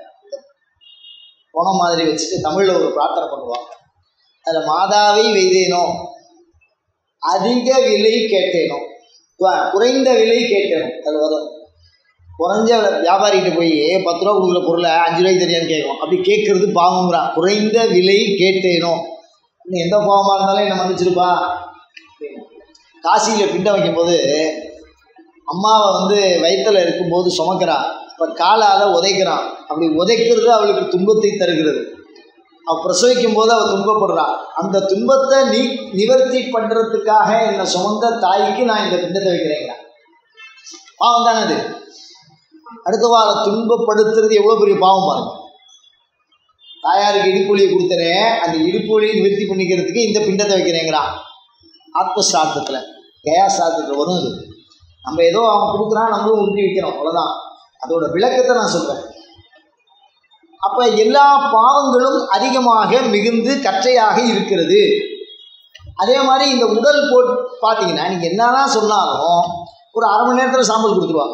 பணம் மாதிரி வச்சுட்டு தமிழில் ஒரு பிரார்த்தனை பண்ணுவான். அதில் மாதாவை வைதேனோ, அதிக விலை கேட்டேனோ, குறைந்த விலை கேட்டேனோ, அது வரும். குறைஞ்ச வியாபாரிகிட்ட போய் 10 ரூபா கொடுக்குற பொருளை 5 ரூபாய்க்கு தெரியான்னு கேட்கும். அப்படி கேட்கறது பாவங்கிறான். குறைந்த விலை கேட்டேனோ, எந்த பாவமாக இருந்தாலும் என்ன மன்னிச்சிருப்பா. காசியில் பிண்டம் வைக்கும்போது அம்மாவை வயிற்றில் இருக்கும்போது சுமக்கிறான். இப்போ காலால் உதைக்கிறான். அப்படி உதைக்கிறது அவளுக்கு துன்பத்தை தருகிறது. அவள் பிரசவிக்கும் போது அவள் துன்பப்படுறான். அந்த துன்பத்தை நிவர்த்தி பண்ணுறதுக்காக என்னை சுமந்த தாய்க்கு நான் இந்த பிண்டத்தை வைக்கிறேங்கிறான். பாவம் தானே அது. அடுத்த வாரம் துன்பப்படுத்துறது எவ்வளோ பெரிய பாவம் பாருங்க. தாயாருக்கு இடுப்புலியை கொடுத்துறேன், அந்த இடுப்புலியை நிவர்த்தி பண்ணிக்கிறதுக்கு இந்த பிண்டத்தை வைக்கிறேங்கிறான். ஆத்மசாஸ்திரத்தில் கயா சாஸ்திரத்தில் வரும். இது நம்ம ஏதோ அவன் கொடுக்குறான், நம்மளும் உறுதி வைக்கிறோம், அவ்வளோதான். அதோட விளக்கத்தை நான் சொல்கிறேன். அப்போ எல்லா பாவங்களும் அதிகமாக மிகுந்து கற்றையாக இருக்கிறது. அதே மாதிரி இந்த உடல் பார்த்தீங்கன்னா நீங்கள் என்னதான் சொன்னாலும் ஒரு அரை மணி நேரத்தில் சாம்பல் கொடுத்துருவாங்க.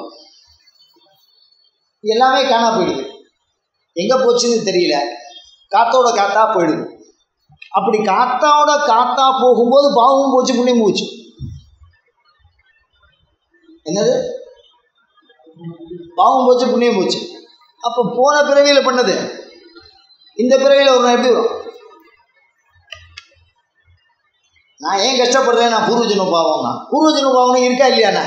எல்லாமே காணா போயிடுது. எங்கே போச்சுன்னு தெரியல. காத்தோட காத்தா போயிடுது. அப்படி காத்தாவோட காத்தா போகும்போது பாவமும் போச்சு, புண்ணியமும் போச்சு. என்னது? பாவம் போச்சு, புண்ணியம் போச்சு. அப்போ போன பிறவியில் பண்ணது இந்த பிறவியில் ஒரு நாள் எப்படி வரும்? நான் ஏன் கஷ்டப்படுறேன்? நான் பூர்வஜன்ம பாவம்னா, பூர்வஜன்ம பாவம் இருக்கா இல்லையாண்ணா?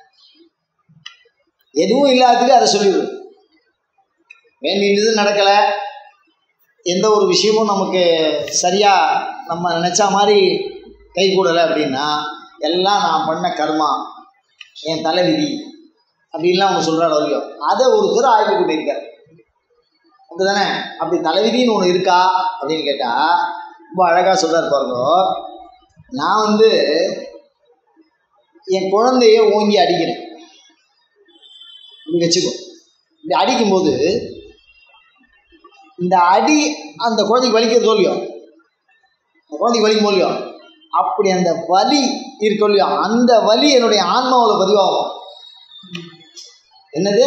எதுவும் இல்லாததுக்கு அதை சொல்லிவிடும். வேண்டியது நடக்கலை, எந்த ஒரு விஷயமும் நமக்கு சரியாக நம்ம நினச்சா மாதிரி கை கூடலை அப்படின்னா எல்லாம் நான் பண்ண கர்மா, என் தலைவிதி அப்படின்லாம் அவங்க சொல்கிறாள் வரையோ. அதை ஒருத்தர் ஆய்வு பண்ணியிருக்கார். அப்படி தானே? அப்படி தலைவிதின்னு ஒன்று இருக்கா அப்படின்னு கேட்டால் ரொம்ப அழகாக சொல்கிறார் பாருங்க. நான் என் குழந்தைய ஓங்கி அடிக்கிறேன். இப்படி வச்சுக்கோ. இப்படி அடிக்கும்போது இந்த அடி அந்த குழந்தைக்கு வலிக்கிறதோ இல்லையோ, அந்த குழந்தைக்கு வலிக்கும் இல்லையோ, அப்படி அந்த வலி இருக்கோ இல்லையோ, அந்த வலி என்னுடைய ஆன்மாவில் பதிவாகும். என்னது?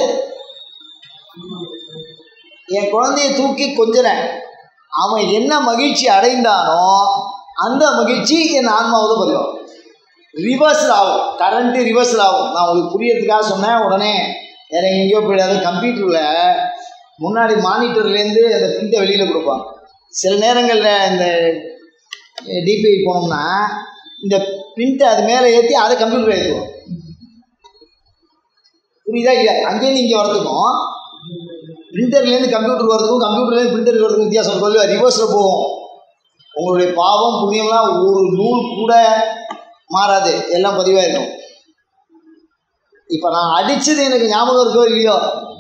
என் குழந்தைய தூக்கி கொஞ்சறேன், அவன் என்ன மகிழ்ச்சி அடைந்தானோ அந்த மகிழ்ச்சி என் ஆன்மாவில் பதிவாகும். ரிவர்ஸில் ஆகும், கரண்ட்டு ரிவர்ஸில் ஆகும். நான் உங்களுக்கு புரியறதுக்காக சொன்னேன். உடனே வேற எங்கேயோ போயிடாது. கம்ப்யூட்டரில் முன்னாடி மானிட்டர்லேருந்து அந்த பிரிண்ட்டை வெளியில் கொடுப்பாங்க. சில நேரங்களில் இந்த டிபிஐ போனோம்னா இந்த பிரிண்ட்டை அது மேலே ஏற்றி அதை கம்ப்யூட்டரில் ஏற்றுவோம். புரியுதா இல்லையா? அங்கேருந்து இங்கே வரதுக்கும் பிரிண்டர்லேருந்து கம்ப்யூட்டர் வரதுக்கும் கம்ப்யூட்டர்லேருந்து பிரிண்டருக்கு வரதுக்கும் வித்தியாசம் சொல்லி ரிவர்ஸில் போவோம். உங்களுடைய பாவம் புண்ணியம்லாம் ஒரு நூல் கூட மாறாது, எல்லாம் பதிவாக இருக்கும். இப்போ நான் அடித்தது எனக்கு ஞாபகம் இருக்கோ இல்லையோ,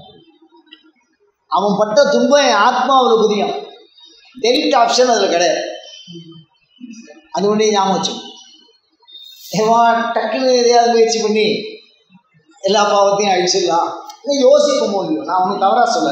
அவன் பட்ட துன்பம் என் ஆத்மாவில் புரியும். டெலிட் ஆப்ஷன் அதில் கிடையாது. அது ஒன்றே ஞாபகம் வச்சு டக்குன்னு எதையாவது முயற்சி பண்ணி எல்லா பாவத்தையும் அழிச்சிடலாம் இல்லை யோசிக்க முடியும். நான் ஒன்றும் தவறாக சொல்ல,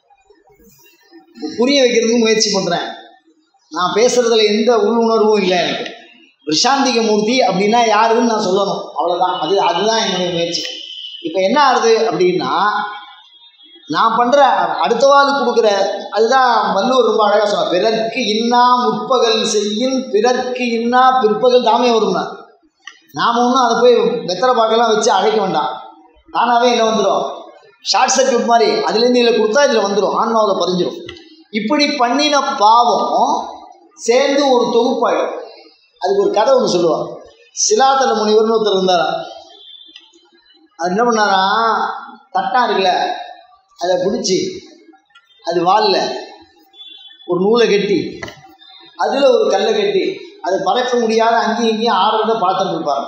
புரிய வைக்கிறதுக்கு முயற்சி பண்ணுறேன். நான் பேசுகிறதுல எந்த உள்ளுணர்வும் இல்லை. எனக்கு பிரசாந்திக மூர்த்தி அப்படின்னா யாருன்னு நான் சொல்லணும், அவ்வளோதான். அதுதான் என்னுடைய முயற்சி. இப்போ என்ன ஆகுது அப்படின்னா, நான் பண்ணுற அடுத்த வாழ் கொடுக்குற அதுதான் வள்ளுவர் ரொம்ப அழகாக சொன்னார். பிறர்க்கு இன்னா முற்பகல் செய்யும் பிறர்க்கு இன்னா பிற்பகல் தாமே வரும்னா. நாம் ஒன்றும் அதை போய் வெத்தலை பாக்கெல்லாம் வச்சு அழைக்க வேண்டாம். தானாகவே என்ன வந்துடும், ஷார்ட் சர்க்யூட் மாதிரி அதுலேருந்து இதில் கொடுத்தா இதில் வந்துடும், ஆன்மாவில் பதிஞ்சிடும். இப்படி பண்ணின பாவம் சேர்ந்து ஒரு தொகுப்பாயிடும். அதுக்கு ஒரு கதை ஒன்று சொல்லுவார். சிலாத்தல முனிவர்னு ஒருத்தர் இருந்தாரா. அது என்ன பண்ணாரா, தட்டா இருக்குல்ல அதை பிடிச்சி அது வாலில் ஒரு நூலை கட்டி அதில் ஒரு கல்லை கட்டி அதை பறக்க முடியாத அங்கேயும் இங்கேயும் ஆடுறத பார்த்துட்டு இருப்பார்.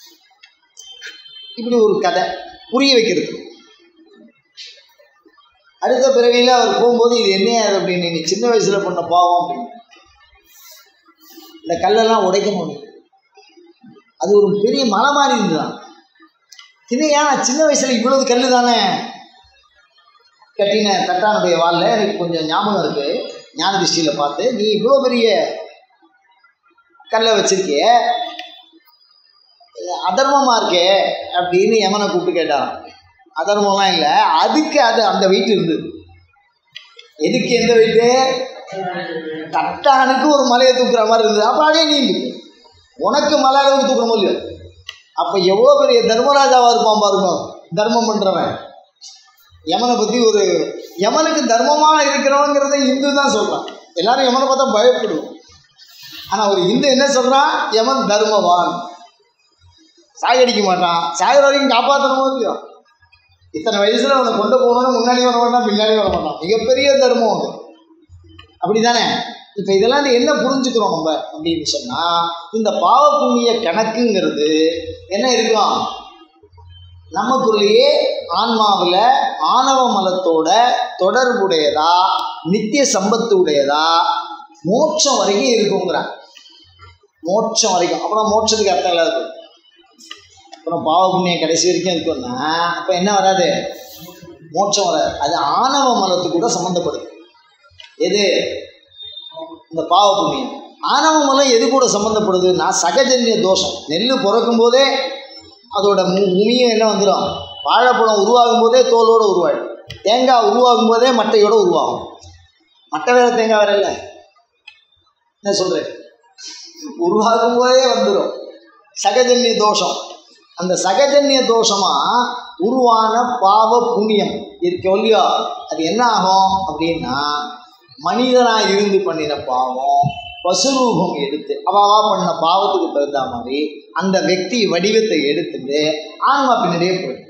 இப்படி ஒரு கதை புரிய வைக்கிறது. அடுத்த பிறவியில் அவர் போகும்போது இது என்னையா அது அப்படின்னு, நீ சின்ன வயசில் பண்ண பாவம் அப்படின்னு. இந்த கல்லெல்லாம் உடைக்கணும், அது ஒரு பெரிய மலை மாதிரி இருந்துதான். இல்லையா, நான் சின்ன வயசில் இவ்வளவு கல் தானே கட்டின தட்டானுடைய வாலில் எனக்கு கொஞ்சம் ஞாபகம் இருக்குது, ஞான திருஷ்டியில் பார்த்து, நீ இவ்வளோ பெரிய கல்லை வச்சிருக்கிய, அதர்மமாக இருக்கே அப்படின்னு யமனை கூப்பிட்டு கேட்டான். அதர்மம்லாம் இல்லை, அதுக்கு அது அந்த வெயிட் இருந்தது. எதுக்கு எந்த வெயிட்டு? தட்டானுக்கு ஒரு மலையை தூக்குற மாதிரி இருந்தது. அப்போ அதே நீ உனக்கு மலை அளவுக்கு தூக்குற முடியும். அப்போ எவ்வளோ பெரிய தர்மராஜாவாக இருப்பான் பாருங்க, தர்மம் பண்ணுறவன். யமனை பற்றி ஒரு யமனுக்கு தர்மமாக இருக்கிறவங்கிறத இந்து தான் சொல்கிறான். எல்லாரும் யமனை பார்த்தா பயப்படுவோம். ஆனால் ஒரு இந்து என்ன சொல்கிறான்? யமன் தர்மவான், சாகடிக்க மாட்டான், சாகிற வரைக்கும் காப்பாற்றணுமோ இல்லையோ. இத்தனை வயசில் அவனை கொண்டு போகணும்னு முன்னாடி வர மாட்டான், பின்னாடி வர மாட்டான். மிகப்பெரிய தர்மம் அது. அப்படி தானே? இப்போ இதெல்லாம் என்ன புரிஞ்சுக்கிறோம் நம்ம அப்படின்னு சொன்னால், இந்த பாவ புண்ணிய கணக்குங்கிறது என்ன இருக்கும் நமக்குள்ளேயே ஆன்மாவில் ஆணவ மலத்தோட தொடர்புடையதா, நித்திய சம்பத்து உடையதா, மோட்சம் வரைக்கும் இருக்குங்கிறான். மோட்சம் வரைக்கும். அப்புறம் மோட்சத்துக்கு அர்த்தம் இல்லாத இருக்கும். அப்புறம் பாவ புண்ணியம் கடைசி வரைக்கும் இருக்குன்னா அப்போ என்ன வராது? மோட்சம் வராது. அது ஆணவ மலத்து கூட சம்மந்தப்படுது. எது? இந்த பாவ புண்ணியம். ஆணவ மலம் எது கூட சம்மந்தப்படுதுன்னா சகஜன்ய தோஷம். நெல் பிறக்கும் போதே அதோட முமியும் என்ன வந்துடும்? வாழைப்பழம் உருவாகும் போதே தோலோடு உருவாடும். தேங்காய் உருவாகும் போதே மட்டையோடு உருவாகும். மட்டை வேறு தேங்காய் வேற இல்லை. என்ன சொல்கிறேன்? உருவாகும் போதே வந்துடும். சகஜன்ய தோஷம். அந்த சகஜன்ய தோஷமாக உருவான பாவ புண்ணியம் இருக்கோ இல்லையோ, அது என்ன ஆகும் அப்படின்னா, மனிதனாக இருந்து பண்ணின பாவம் பசுரூபம் எடுத்து அவாவா பண்ண பாவத்துக்கு தகுந்த மாதிரி அந்த వ్యక్తి வடிவத்தை எடுத்துட்டு ஆன்மா பின்னாடியே போயிடும்.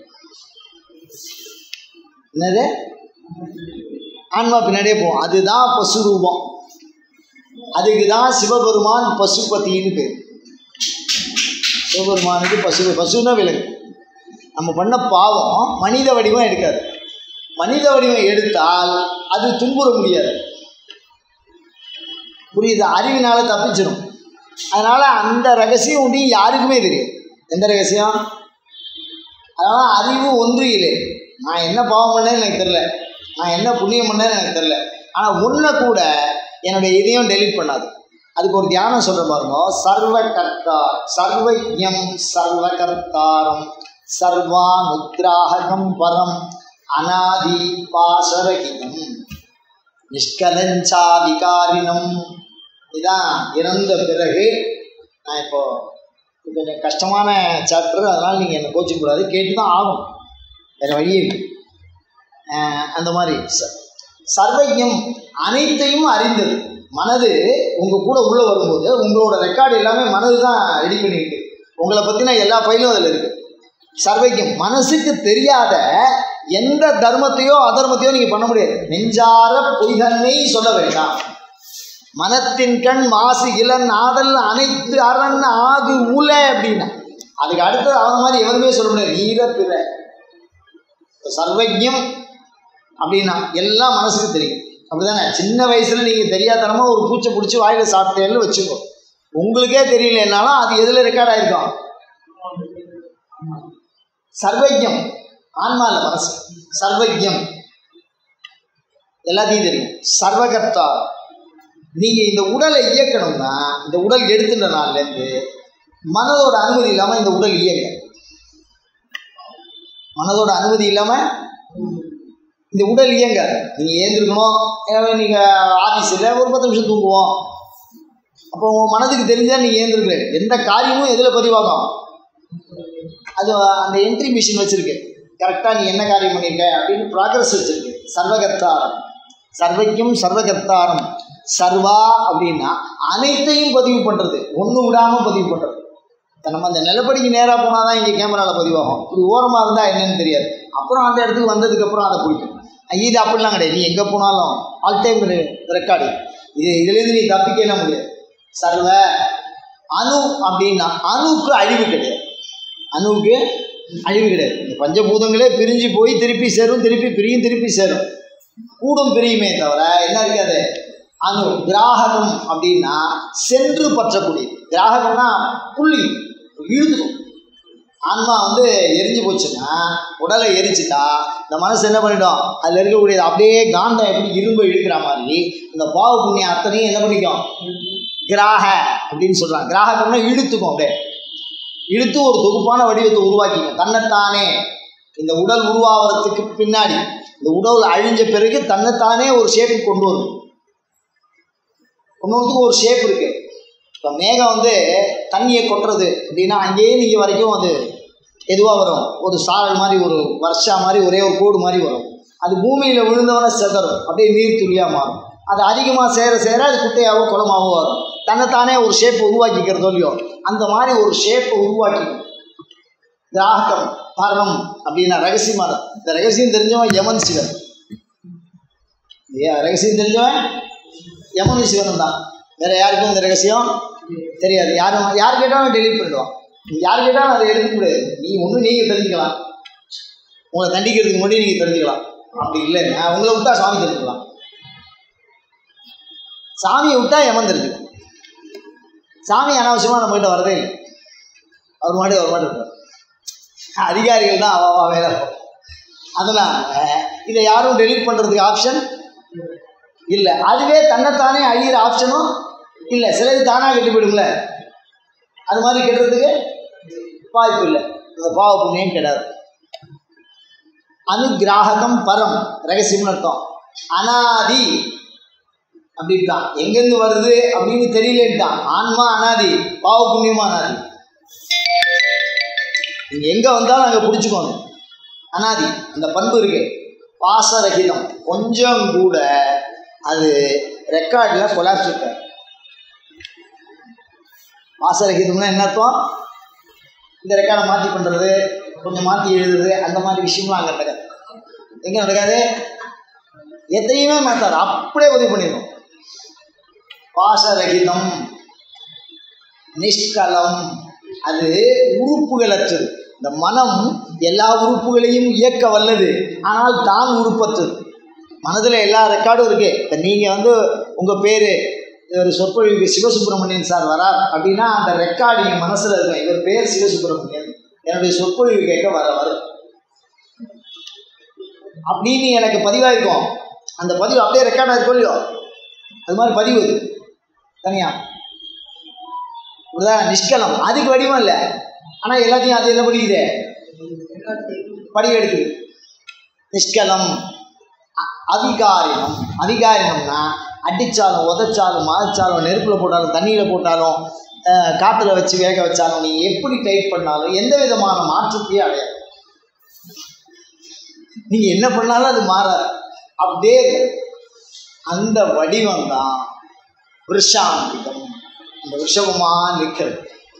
என்னது? ஆன்மா பின்னாடியே போகும். அதுதான் பசுரூபம். அதுக்கு தான் சிவபெருமான் பசுபதினு பேர். சிவபெருமானுக்கு பசுன்னா விலங்கு. நம்ம பண்ண பாவம் மனித வடிவம் எடுக்காது. மனித வடிவம் எடுத்தால் அது துன்புற முடியாது. புரியுது? அறிவினால தப்பிச்சிடும். அதனால் அந்த ரகசியம் ஒன்று யாருக்குமே தெரியாது. எந்த ரகசியம்? அதனால் அறிவு ஒன்று இல்லை. நான் என்ன பாவம் பண்ணேன்னு எனக்கு தெரில, நான் என்ன புண்ணியம் பண்ணேன்னு எனக்கு தெரில. ஆனால் ஒன்றை கூட என்னுடைய இதையும் டெலீட் பண்ணாது. அதுக்கு ஒரு தியானம் சொல்கிற பாருங்க. சர்வகர்த்தா சர்வஜம் சர்வகர்த்தாரம் சர்வானுக்கிராகம் பரம் அநாதி பாசரகிதம் நிஷ்கலஞ்சாதிகாரினம். இதான் இறந்த பிறகு. நான் இப்போது கொஞ்சம் கஷ்டமான சாப்டர், அதனால் நீங்கள் என்னை கோச்சிக்கூடாது, கேட்டு தான் ஆகும், வேறு வழியே. அந்த மாதிரி சர்வஜம் அனைத்தையும் அறிந்தது. மனது உங்கள் கூட உள்ளே வரும்போது உங்களோட ரெக்கார்டு எல்லாமே மனது தான் ரெடி பண்ணியிருக்கு. உங்களை பற்றின எல்லா ஃபைலும் அதில் இருக்குது. சர்வஜம், மனசுக்கு தெரியாத எந்த தர்மத்தையோ அதர்மத்தையோ நீங்கள் பண்ண முடியாது. நெஞ்சார பொய்தன்மை சொல்ல வேண்டாம். மனத்தின் கண் மாசு இளன் ஆதல் அனைத்து அரண் ஆகு உல அப்படின்னா அதுக்கு அடுத்தது அவங்க மாதிரி எவருமே சொல்ல முடியாது. ஈர பிற சர்வஜம் அப்படின்னா எல்லாம் மனசுக்கு தெரியும். அப்படி தானே? சின்ன வயசில் நீங்கள் தெரியாதனமாக ஒரு பூச்சை பிடிச்சி வாயில் சாப்பிட்டேன்னு வச்சுக்கோ, உங்களுக்கே தெரியலனாலும் அது எதில் ரெக்கார்ட் ஆகிருக்கும்? சர்வஜம் ஆன்மா இல்லை, மனசு. சர்வஜம் எல்லாத்தையும் தெரியும். சர்வகர்த்தா, நீங்கள் இந்த உடலை இயக்கணும்னா இந்த உடல் எடுத்துட்ட நாள்லேருந்து மனதோட அனுமதி இல்லாமல் இந்த உடல் இயங்க. மனதோட அனுமதி இல்லாமல் இந்த உடல் இயங்காது. நீங்கள் ஏந்திருக்கணும். ஏன்னா நீங்கள் ஆஃபீஸில் ஒரு 10 நிமிஷம் தூங்குவோம். அப்போ உங்கள் மனதுக்கு தெரிஞ்சால் நீங்கள் ஏந்திருக்கிறேன். எந்த காரியமும் எதில் பதிவாகும்? அது அந்த என்ட்ரி மிஷின் வச்சுருக்கு. கரெக்டாக நீ என்ன காரியம் பண்ணியிருக்க அப்படின்னு ப்ராக்ரஸ் வச்சுருக்கு. சர்வகர்த்தாரம், சர்வஜம் சர்வகர்த்தாரம். சர்வா அப்படின்னா அனைத்தையும் பதிவு பண்ணுறது, ஒன்று விடாமல் பதிவு பண்ணுறது. நம்ம அந்த நிலப்படிக்கு நேராக போனால் தான் இங்கே கேமராவில் பதிவாகும். இப்படி ஓரமாக இருந்தால் என்னன்னு தெரியாது. அப்புறம் அந்த இடத்துக்கு வந்ததுக்கப்புறம் அதை பிடிக்கும். இது அப்படிலாம் கிடையாது. நீ எங்கே போனாலும் ஆல் டைம் ரெக்கார்டு. இதுலேருந்து நீ தப்பிக்கவே முடியாது. சர்வ அணு அப்படின்னா அணுவுக்கு அழிவு கிடையாது. அணுவுக்கு அழிவு கிடையாது. இந்த பஞ்சபூதங்களே பிரிஞ்சு போய் திருப்பி சேரும், திருப்பி பிரியும், திருப்பி சேரும். கூடும் பிரியுமே தவிர என்ன இருக்காது. அந்த கிராககம் அப்படின்னா சென்று பற்றக்கூடிய, கிராககம்னா புள்ளி இழுத்துக்கும். ஆன்மா எரிஞ்சு போச்சுன்னா, உடலை எரிச்சுட்டா இந்த மனசு என்ன பண்ணிடும், அதில் இருக்கக்கூடியது அப்படியே காண்டம் எப்படி இரும்பை இழுக்கிற மாதிரி இந்த பாவ புண்ணியம் அத்தனையும் என்ன பண்ணிக்கும், கிராக அப்படின்னு சொல்கிறாங்க. கிராகம்னா இழுத்துக்கும், அப்படியே இழுத்து ஒரு தொகுப்பான வடிவத்தை உருவாக்கிக்கும் தன்னைத்தானே. இந்த உடல் உருவாகிறதுக்கு பின்னாடி, இந்த உடல் அழிஞ்ச பிறகு தன்னைத்தானே ஒரு ஷேப்புக்கு கொண்டு வரும். ஒன்றுக்கு ஒரு ஷேப் இருக்குது. இப்போ மேகம் தண்ணியை கொட்டுறது அப்படின்னா அங்கேயே நீங்கள் வரைக்கும் அது எதுவாக வரும், ஒரு சாரல் மாதிரி, ஒரு வருஷா மாதிரி, ஒரே ஒரு கோடு மாதிரி வரும். அது பூமியில் விழுந்தவன செதறும், அப்படியே நீர் துளியாக மாறும். அது அதிகமாக சேர சேர அது குட்டையாகவோ குளமாகவோ வரும். தன்னைத்தானே ஒரு ஷேப்பை உருவாக்கிக்கிறதோ இல்லையோ, அந்த மாதிரி ஒரு ஷேப்பை உருவாக்கிக்கும். கிராகம் பரம் அப்படின்னா ரகசியமான, இந்த ரகசியம் தெரிஞ்சவன் யமன் சிவன். ரகசியம் தெரிஞ்சவன் யமன் சிவன் தான். வேற யாருக்கும் இந்த ரகசியம் தெரியாது. யார் கேட்டாலும் டெலிட் பண்ணிடுவான். யார் கேட்டாலும் அதை எடுக்க முடியாது. நீங்கள் தெரிஞ்சுக்கலாம், உங்களை தண்டிக்கிறதுக்கு முன்னாடி நீங்கள் தெரிஞ்சுக்கலாம். அப்படி இல்லைன்னா உங்களை விட்டா சாமி தெரிஞ்சுக்கலாம், சாமியை விட்டா யமன் தெரிஞ்சுக்கலாம். சாமி அனாவசியமாக நம்ம கிட்ட வரதே இல்லை, அவர் மாட்டு விட்டார். அதிகாரிகள் தான் அவ வேலை. அதனால் இதை யாரும் டெலிட் பண்ணுறதுக்கு ஆப்ஷன் இல்லை. அதுவே தன்னைத்தானே அழிகிற ஆப்ஷனும் இல்லை. சிலது தானாக கெட்டு போயிடுங்கள, அது மாதிரி கெட்டுறதுக்கு வாய்ப்பு இல்லை. அந்த பாவ புண்ணியம் கிடையாது. அனுகிராகம் பரம் ரகசியம்னு அர்த்தம். அனாதி அப்படின்ட்டான், எங்கேருந்து வருது அப்படின்னு தெரியலேன்ட்டான். ஆன்மா அனாதி, பாவ புண்ணியமும் அனாதி. நீங்கள் எங்கே வந்தாலும் அங்கே பிடிச்சிக்கோங்க. அனாதி அந்த பண்பு இருக்கு. பாசரகிதம் கொஞ்சம் கூட அது ரெக்கார்டில் கொலாப்ஸ் இருக்காது. பாசரகிதம்னா என்ன அர்த்தம், இந்த ரெக்கார்டை மாற்றி பண்ணுறது, கொஞ்சம் மாற்றி எழுதுறது, அந்த மாதிரி விஷயம்லாம் அங்கே நடக்காது. எங்கே நடக்காது, எதையுமே மாற்றாது, அப்படியே உதவி பண்ணிடும். பாசரகிதம் நிஷ்கலம், அது உறுப்புகளற்றது. இந்த மனம் எல்லா உறுப்புகளையும் இயக்க வல்லது, ஆனால் தான் உறுப்பற்றது. மனதில் எல்லா ரெக்கார்டும் இருக்குது. இப்போ நீங்கள் உங்கள் பேர் ஒரு சொற்பொழிவுக்கு சிவசுப்பிரமணியன் சார் வரார் அப்படின்னா அந்த ரெக்கார்டு என் மனசில் இருக்கும். இவர் பேர் சிவசுப்பிரமணியன், என்னுடைய சொற்பொழிவு கேட்க வரும் அப்படின்னு எனக்கு பதிவாயிருக்கும். அந்த பதிவு அப்படியே ரெக்கார்டாக இருக்கும் இல்லையோ, அது மாதிரி பதிவு தனியாக இதுதான் நிஷ்கலம். அதுக்கு வடிவம் இல்லை, ஆனால் எல்லாத்தையும் அது என்ன பண்ணிக்குது, படி எடுக்குது. நிஷ்கலம். அதிகாரினம், அதிகாரினம்னா அடித்தாலும் உதைச்சாலும் மறைச்சாலும் நெருப்பில் போட்டாலும் தண்ணியில் போட்டாலும் காற்றுல வச்சு வேக வச்சாலும் நீங்கள் எப்படி டைட் பண்ணாலும் எந்த விதமான மாற்றத்தையும் அடையாது. நீங்கள் என்ன பண்ணாலும் அது மாறாது, அப்படியே அந்த வடிவம் தான் விஷாந்திகம். அந்த விஷபமாக நிற்கிறது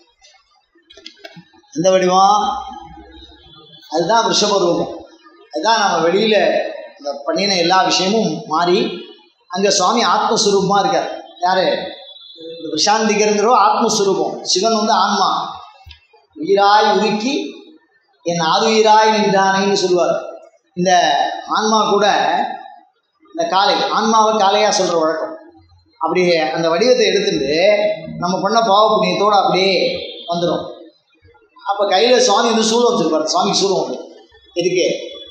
அந்த வடிவம், அதுதான் விஷப ரூபம். அதுதான் நம்ம வெளியில் அந்த பண்ணின எல்லா விஷயமும் மாறி அங்கே சுவாமி ஆத்மஸ்வரூபமாக இருக்கார். யார், இந்த விஷாந்திகருங்கிறோ ஆத்மஸ்வரூபம். சிவன் ஆன்மா, உயிராய் உருக்கி என் ஆதுயிராய் நின்றானேன்னு சொல்லுவார். இந்த ஆன்மா கூட இந்த காளை, ஆன்மாவை காளையாக சொல்கிற வழக்கம். அப்படி அந்த வடிவத்தை எடுத்துட்டு நம்ம பண்ண பாவ புண்ணியத்தோடு அப்படியே வந்துடும். அப்போ கையில் சுவாமி சூலம் வச்சுருப்பார். சுவாமிக்கு சூலம் உண்டு. எதுக்கு,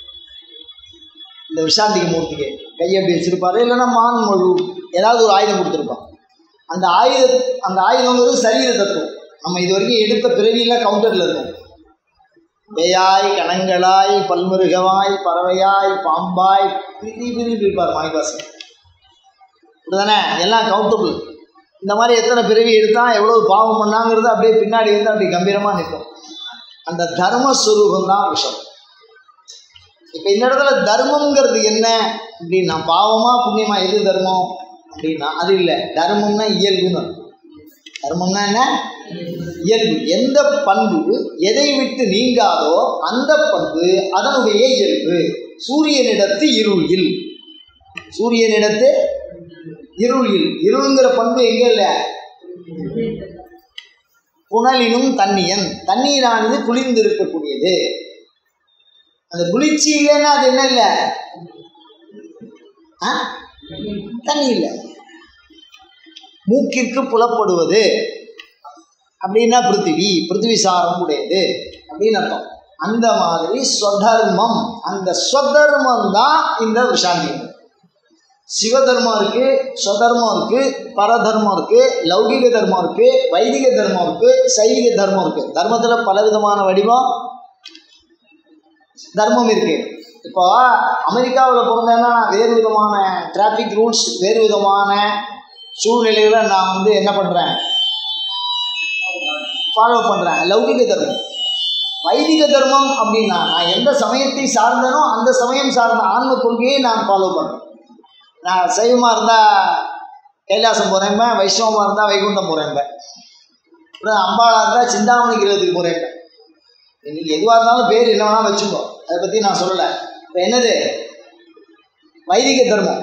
இந்த விஷாந்திக மூர்த்திக்கு கையை அப்படி வச்சுருப்பார். இல்லைன்னா மான் மொழு ஏதாவது ஒரு ஆயுதம் கொடுத்துருப்பான். அந்த ஆயுதங்கிறது சரீர தத்துவம். நம்ம இது வரைக்கும் எடுத்த பிறவியில் கவுண்டரில் இருக்கும். பேயாய் கணங்களாய் பல்மிருகவாய் பறவையாய் பாம்பாய் பிரிதி இருப்பார் மாணிவாசன். இப்படிதானே, எல்லாம் கவுண்டபிள். இந்த மாதிரி எத்தனை பிறவி எடுத்தால் எவ்வளோ பாவம் பண்ணாங்கிறது அப்படியே பின்னாடி அப்படி கம்பீரமாக நிற்கும். அந்த தர்மஸ்வரூபம் தான் விஷம். இப்போ இந்த இடத்துல தர்மங்கிறது என்ன அப்படின்னா, பாவமா புண்ணியமா எது தர்மம் அப்படின்னா அது இல்லை. தர்மம்னா இயல்புன்னு. தர்மம்னா என்ன, இயல்பு. எந்த பண்பு எதை விட்டு நீங்காதோ அந்த பண்பு அதனுடைய இயல்பு. சூரியனிடத்து இருளில், சூரியனிடத்து இருளில். இருளுங்கிற பண்பு எங்கே இல்லை, புனலினும் தண்ணியன், தண்ணீரானது குளிர்ந்து இருக்கக்கூடியது. அந்த குளிர்ச்சி இல்லைன்னா அது என்ன இல்லை, தண்ணி இல்லை. மூக்கிற்கு புலப்படுவது அப்படின்னா பிருத்திவி சாரம் உடையது அப்படின்னு அர்த்தம். அந்த மாதிரி ஸ்வதர்மம், அந்த ஸ்வதர்மம் தான் இந்த விஷாந்தி. சிவதர்மம் இருக்கு, ஸ்வதர்மம் இருக்கு, பரதர்மம் இருக்கு, லௌகிக தர்மம் இருக்கு, வைதிக தர்மம் இருக்கு, சைவிக தர்மம் இருக்கு. தர்மத்தில் பலவிதமான வடிவம் தர்மம் இருக்கு. இப்போ அமெரிக்காவில் பிறந்தேன்னா நான் வேறு விதமான டிராஃபிக் ரூல்ஸ், வேறு விதமான சூழ்நிலைகளை நான் என்ன பண்ணுறேன், ஃபாலோ பண்ணுறேன். லௌகிக தர்மம். வைதிக தர்மம் அப்படின்னா நான் எந்த சமயத்தை சார்ந்தனோ அந்த சமயம் சார்ந்த ஆன்ம கொள்கையை நான் ஃபாலோ பண்ணுறேன். நான் சைவமாக இருந்தால் கைலாசம் போகிறேன்பேன், வைஷ்ணவமாக இருந்தால் வைகுண்டம் போகிறேன்பேன், அப்புறம் அம்பாளாக இருந்தால் சிந்தாமணி கிரகத்துக்கு போகிறேன்பேன். இன்னைக்கு எதுவாக இருந்தாலும் பேர் என்ன வேணால் வச்சுக்கோ, அதை பற்றி நான் சொல்லலை. இப்போ என்னது வைதிக தர்மம்?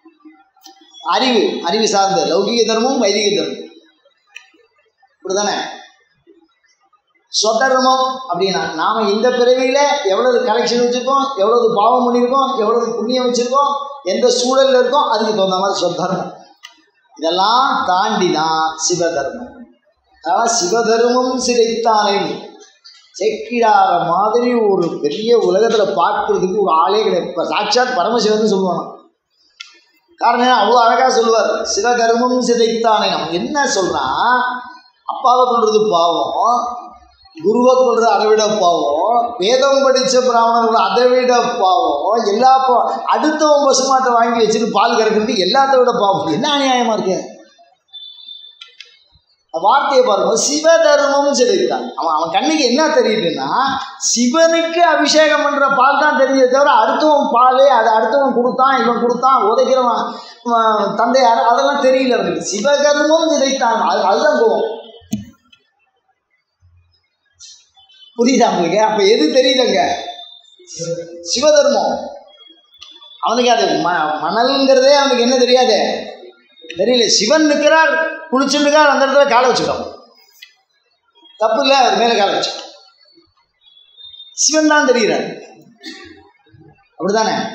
அறிவு சார்ந்த லௌகிக தர்மம், வைதிக தர்மம், இப்படி தானே. ஸ்வதர்மம் அப்படின்னா நாம் இந்த பிறவியில் எவ்வளவு கலெக்ஷன் வச்சுருக்கோம், எவ்வளவு பாவம் பண்ணியிருக்கோம், எவ்வளவு புண்ணியம் வச்சுருக்கோம், எந்த சூழலில் இருக்கோம், அதுக்கு தகுந்த மாதிரி ஸ்வதர்மம். இதெல்லாம் தாண்டி தான் சிவதர்மம். அதனால் சிவதர்மம் சிதைத்தானே. செக்கிடார மாதிரி ஒரு பெரிய உலகத்தில் பார்க்குறதுக்கு ஒரு ஆளே கிடையாது. இப்போ சாட்சாத் பரமசிவன் சொல்லுவாங்க. காரணம் அவ்வளோ அழகாக சொல்லுவார், சிவகர்மம் சிதைத்தானே. நம்ம என்ன சொல்கிறான், அப்பாவை கொள்வது பாவம், குருவை கொள்வது அதை விட பாவம், வேதம் படித்த பிராமணர்கள் அதை விட பாவம், எல்லா அடுத்தவன் பசுமாட்டை வாங்கி வச்சுட்டு பால் கறக்கிறது எல்லாத்த விட பாவம். என்ன அநியாயமாக இருக்கு வார்த்தையை பாருங்க. சிவதர்மம் சிதைத்தான். அவன் கண்ணுக்கு என்ன தெரியுதுன்னா சிவனுக்கு அபிஷேகம் பண்ணுற பால் தான் தெரிஞ்சதை தவிர அடுத்தவன் பாலே அதை அடுத்தவன் கொடுத்தான், இவன் கொடுத்தான், உதைக்கிறவன் தந்தையார் அதெல்லாம் தெரியல அவனுக்கு. சிவகர்மம் சிதைத்தான், அதுதான் கோவம். புரியுதா உங்களுக்கு? அப்போ எது தெரியுதுங்க? சிவதர்மம். அவனுக்கு அது மணல்ங்கிறதே அவனுக்கு என்ன தெரியாது, தெரியல. சிவன் நிற்கிறார், குளிச்சுருக்கார், அந்த இடத்துல காலை வச்சுட்டோம், தப்பு இல்லை, அவர் மேலே காலை வச்சு சிவன் தான் தெரிகிறார், அப்படிதானே?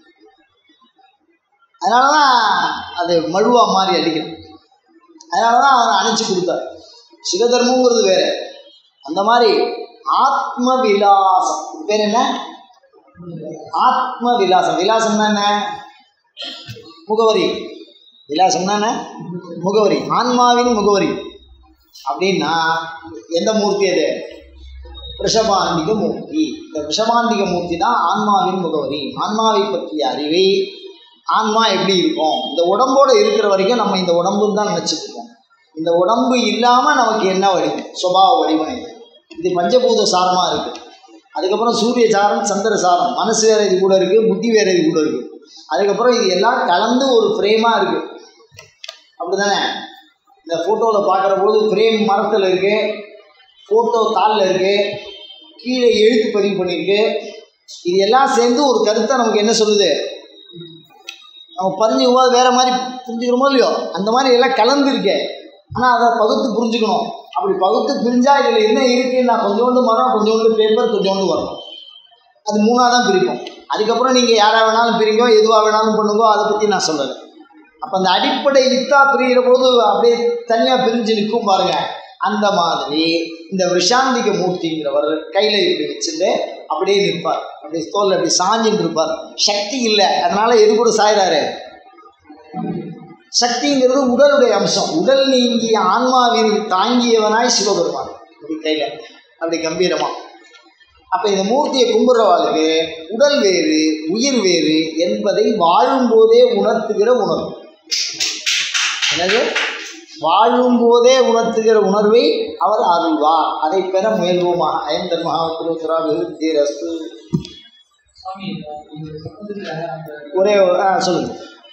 அதனால தான் அது மழுவா மாதிரி அடிக்கணும். அதனால தான் அவரை அணைச்சி கொடுத்தார். சிவதர்மங்கிறது வேறு. அந்த மாதிரி ஆத்ம விலாசம் பேர் என்ன? ஆத்ம விலாசம். விலாசம்னா என்ன? முகவரி. விலாசம்னா என்ன? முகவரி. ஆன்மாவின் முகவரி அப்படின்னா எந்த மூர்த்தி அது? ரிஷபாந்திக மூர்த்தி. இந்த ரிஷபாந்திக மூர்த்தி தான் ஆன்மாவின் முகவரி. ஆன்மாவை பற்றிய அறிவை, ஆன்மா எப்படி இருக்கும், இந்த உடம்போடு இருக்கிற வரைக்கும் நம்ம இந்த உடம்புன்னு தான் நினச்சிட்டு இருக்கோம். இந்த உடம்பு இல்லாமல் நமக்கு என்ன வடிவம், சுபாவ வடிவம் இது பஞ்சபூத சாரமாக இருக்குது. அதுக்கப்புறம் சூரிய சாரம், சந்திர சாரம், மனசு வேறு இது கூட இருக்குது, புத்தி வேறு இது கூட இருக்குது. அதுக்கப்புறம் இது எல்லாம் கலந்து ஒரு ஃப்ரேமாக இருக்குது, அப்படி தானே? இந்த ஃபோட்டோவில் பார்க்குற போது ஃப்ரேம் மரத்தில் இருக்குது, ஃபோட்டோ தாளில் இருக்குது, கீழே எழுத்து பதிவு பண்ணியிருக்கு. இது எல்லாம் சேர்ந்து ஒரு கருத்தை நமக்கு என்ன சொல்லுது, நம்ம பறிஞ்சுக்கும் போது வேறு மாதிரி புரிஞ்சுக்கிறோமோ இல்லையோ, அந்த மாதிரி எல்லாம் கலந்துருக்கு. ஆனால் அதை பகுத்து புரிஞ்சுக்கணும். அப்படி பகுத்து பிரிஞ்சால் இதில் என்ன இருக்குது, நான் கொஞ்சோண்டு மரம், கொஞ்சோண்டு பேப்பர், கொஞ்சோண்டு வரும், அது மூணாக தான் பிரிப்போம். அதுக்கப்புறம் நீங்கள் யாராக வேணாலும் பிரிங்கோ, எதுவாக வேணாலும் பண்ணுங்கோ, அதை பற்றி நான் சொல்லலை. அப்போ அந்த அடிப்படை வித்தா பிரிகிற போது அப்படியே தனியாக பிரிஞ்சு நிற்கும் பாருங்கள். அந்த மாதிரி இந்த விஷாந்திக மூர்த்திங்கிறவர் கையில் இப்படி வச்சுட்டு அப்படியே நிற்பார், அப்படியே தோல் அப்படி சாஞ்சின்னு இருப்பார். சக்தி இல்லை, அதனால் எது கூட சாயிறாரு? சக்திங்கிறது உடலுடைய அம்சம். உடல் நீங்கிய ஆன்மாவின் தாங்கியவனாய் சிவபெருமான் அப்படி கையில் அப்படி கம்பீரமாக. அப்போ இந்த மூர்த்தியை கும்பிட்றவாளுக்கு உடல் வேறு உயிர் வேறு என்பதை வாழும்போதே உணர்த்துகிற உணர்வு. எனவே வாழும்போதே உணர்த்துகிற உணர்வை அவர் அருள்வார். அதை பெற முயல்வோமாக. அயந்தர் மகாபுரஸ்து ஒரே சொல்லுங்க.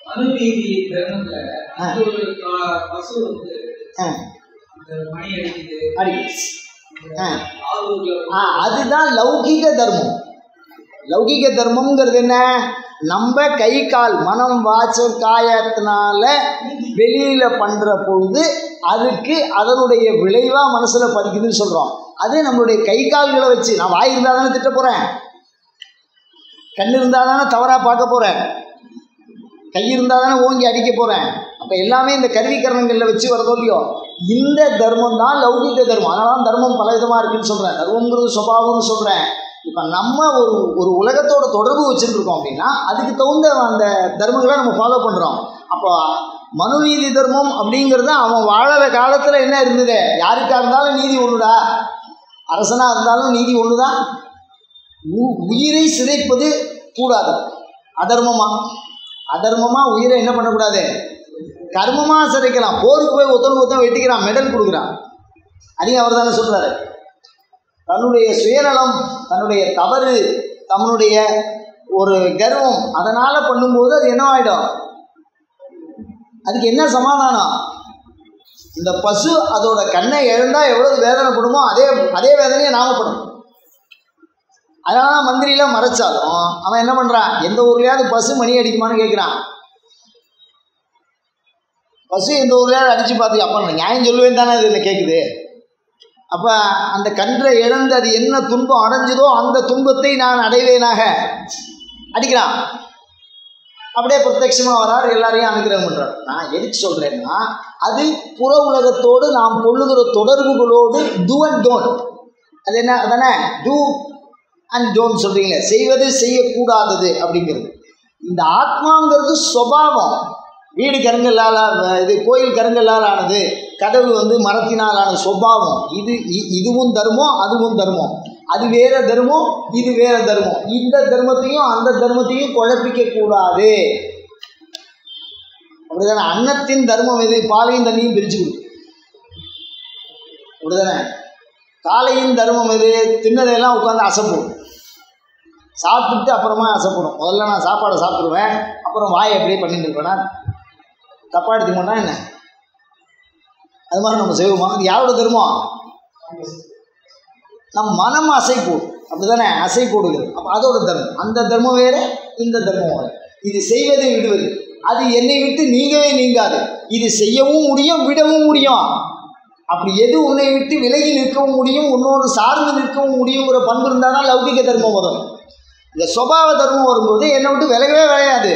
அதுதான் லௌகிக தர்மம். லௌகிக தர்மம்ங்கிறது என்ன? நம்ம கை கால் மனம் வாசல் காயத்தினால வெளியில பண்ற பொழுது அதுக்கு அதனுடைய விளைவா மனசுல பதிக்குதுன்னு சொல்றோம். அது நம்மளுடைய கை கால்களை வச்சு, நான் வாய் இருந்தா தானே திட்ட போறேன், கண் இருந்தா தானே தவறா பார்க்க போறேன், கை இருந்தால் தானே ஓங்கி அடிக்க போகிறேன். அப்போ எல்லாமே இந்த கருவிக்கரணங்களில் வச்சு வரதோ இல்லையோ, இந்த தர்மம் தான் லௌகிக தர்மம். அதனால தான் தர்மம் பல விதமாக இருக்குன்னு சொல்கிறேன். தர்மங்கிறது சுபாவம்னு சொல்கிறேன். இப்போ நம்ம ஒரு உலகத்தோட தொடர்பு வச்சுருக்கோம் அப்படின்னா அதுக்கு தகுந்த அந்த தர்மங்களை நம்ம ஃபாலோ பண்ணுறோம். அப்போ மனுநீதி தர்மம் அப்படிங்கிறது அவன் வாழற காலத்தில் என்ன இருந்தது, யாருக்காக இருந்தாலும் நீதி ஒன்றுடா, அரசனாக இருந்தாலும் நீதி ஒன்று தான். உயிரை சிதைப்பது கூடாது. அதர்மமாக உயிரை என்ன பண்ணக்கூடாது, கர்மமாக சிதைக்கலாம். போருக்கு போய் ஒருத்தன் வெட்டிக்கிறான், மெடல் கொடுக்குறான், அதையும் அவர் தானே சொல்கிறாரு. தன்னுடைய சுயநலம், தன்னுடைய தவறு, தன்னுடைய ஒரு கர்வம் அதனால் பண்ணும்போது அது என்ன ஆகிடும், அதுக்கு என்ன சமாதானம்? இந்த பசு அதோட கண்ணை இழந்தால் எவ்வளவு வேதனைப்படுமோ அதே வேதனையை நாமப்படும். அதனால மந்திரிலாம் மறைச்சாலும் அவன் என்ன பண்ணுறான், எந்த ஊர்லையாவது பசு மணி அடிக்குமான்னு கேட்குறான். பசு எந்த ஊர்லையாவது அடித்து பார்த்து அப்போ நியாயம் சொல்லுவேன் தானே அது என்ன கேட்குது. அப்போ அந்த கன்றை இழந்து அது என்ன துன்பம் அடைஞ்சதோ அந்த துன்பத்தை நான் அடைவேனாக அடிக்கிறான். அப்படியே பிரத்யட்சமாக வரார், எல்லாரையும் அனுகிரகம் பண்ணுறார். நான் எதுக்கு சொல்கிறேன்னா, அது புற உலகத்தோடு நாம் கொள்ளுகிற தொடர்புகளோடு டூ அண்ட் டோன்ட், அது என்ன அதானே டூ அண்ட் டோன்ட் சொல்கிறீங்களே, செய்வது செய்யக்கூடாதது அப்படிங்கிறது. இந்த ஆத்மாங்கிறது சுபாவம். வீடு கருங்கல்லால், இது கோயில் கருங்கல்லால் ஆனது, கதவு மரத்தினால் ஆனது, சுபாவம். இதுவும் தர்மம், அதுவும் தர்மம். அது வேற தர்மம், இது வேற தர்மம். இந்த தர்மத்தையும் அந்த தர்மத்தையும் குழப்பிக்க கூடாது. அப்படிதானே? அன்னத்தின் தர்மம் எது, பாலையும் தண்ணியும் பிரிச்சு கொடுக்கும். அப்படிதானே? காலையின் தர்மம் எது, தின்னதையெல்லாம் உட்காந்து அசைப்படும், சாப்பிட்டுட்டு அப்புறமா அசைப்படும். முதல்ல நான் சாப்பாடை சாப்பிடுவேன், அப்புறம் வாயை அப்படியே பண்ணிட்டு இருப்பேன். தப்பா எடுத்துக்கோன்னா என்ன, அது மாதிரி நம்ம செய்வோமா? அது யாரோட தர்மம்? நம் மனம் அசை போடும், அப்படி தானே? அசை போடுகிறது. அப்போ அதோட தர்மம். அந்த தர்மம் வேறு, இந்த தர்மம் வேறு. இது செய்வதை விடுவது, அது என்னை விட்டு நீங்கவே நீங்காது. இது செய்யவும் முடியும், விடவும் முடியும். அப்படி எது உன்னை விட்டு விலகி நிற்கவும் முடியும், உன்னோடு சார்ந்து நிற்கவும் முடியுங்கிற பண்பு இருந்தால் தான் லௌகிக தர்மம் வரும். இந்த சுபாவ தர்மம் வரும்போது என்னை விட்டு விலகவே விளையாது.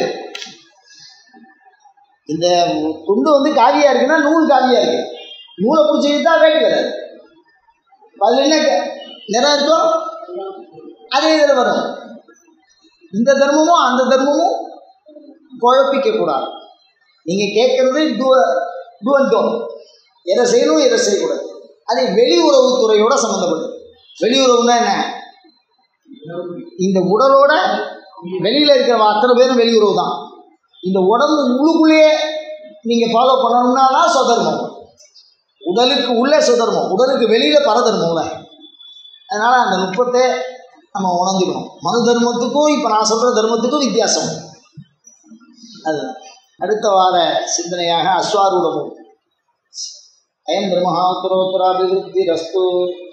இந்த துண்டு காவியாக இருக்குன்னா நூல் காவியாக இருக்குது, நூலை பிடிச்சிக்கிட்டா வேட்டு வராது. அதில் என்ன நிறம் இருக்கோ அதே இதில் வரும். இந்த தர்மமும் அந்த தர்மமும் குழப்பிக்கக்கூடாது. நீங்கள் கேட்குறது டூ அண்ட் டோன்ட், எதை செய்யணும் எதை செய்யக்கூடாது. அது வெளி உறவுத்துறையோட சம்மந்தப்படும். வெளியுறவுன்னா என்ன, இந்த உடலோட வெளியில் இருக்கிற அத்தனை பேரும் வெளியுறவு தான். இந்த உடம்பு உள்ளுக்குள்ளேயே நீங்கள் ஃபாலோ பண்ணணும்னா தான் சுதர்மம். உடலுக்கு உள்ளே சுதர்மம், உடலுக்கு வெளியில் பரதர்மம்ல. அதனால் அந்த நுட்பத்தை நம்ம உணர்ந்துக்கணும். மனு தர்மத்துக்கும் இப்போ நான் சொல்கிற தர்மத்துக்கும் வித்தியாசம். அது அடுத்த வார சிந்தனையாக அஸ்வாரூடமும் அயம் பிரம்மஹாத்துரோத்தராபிவிருத்தி ரஸ்து.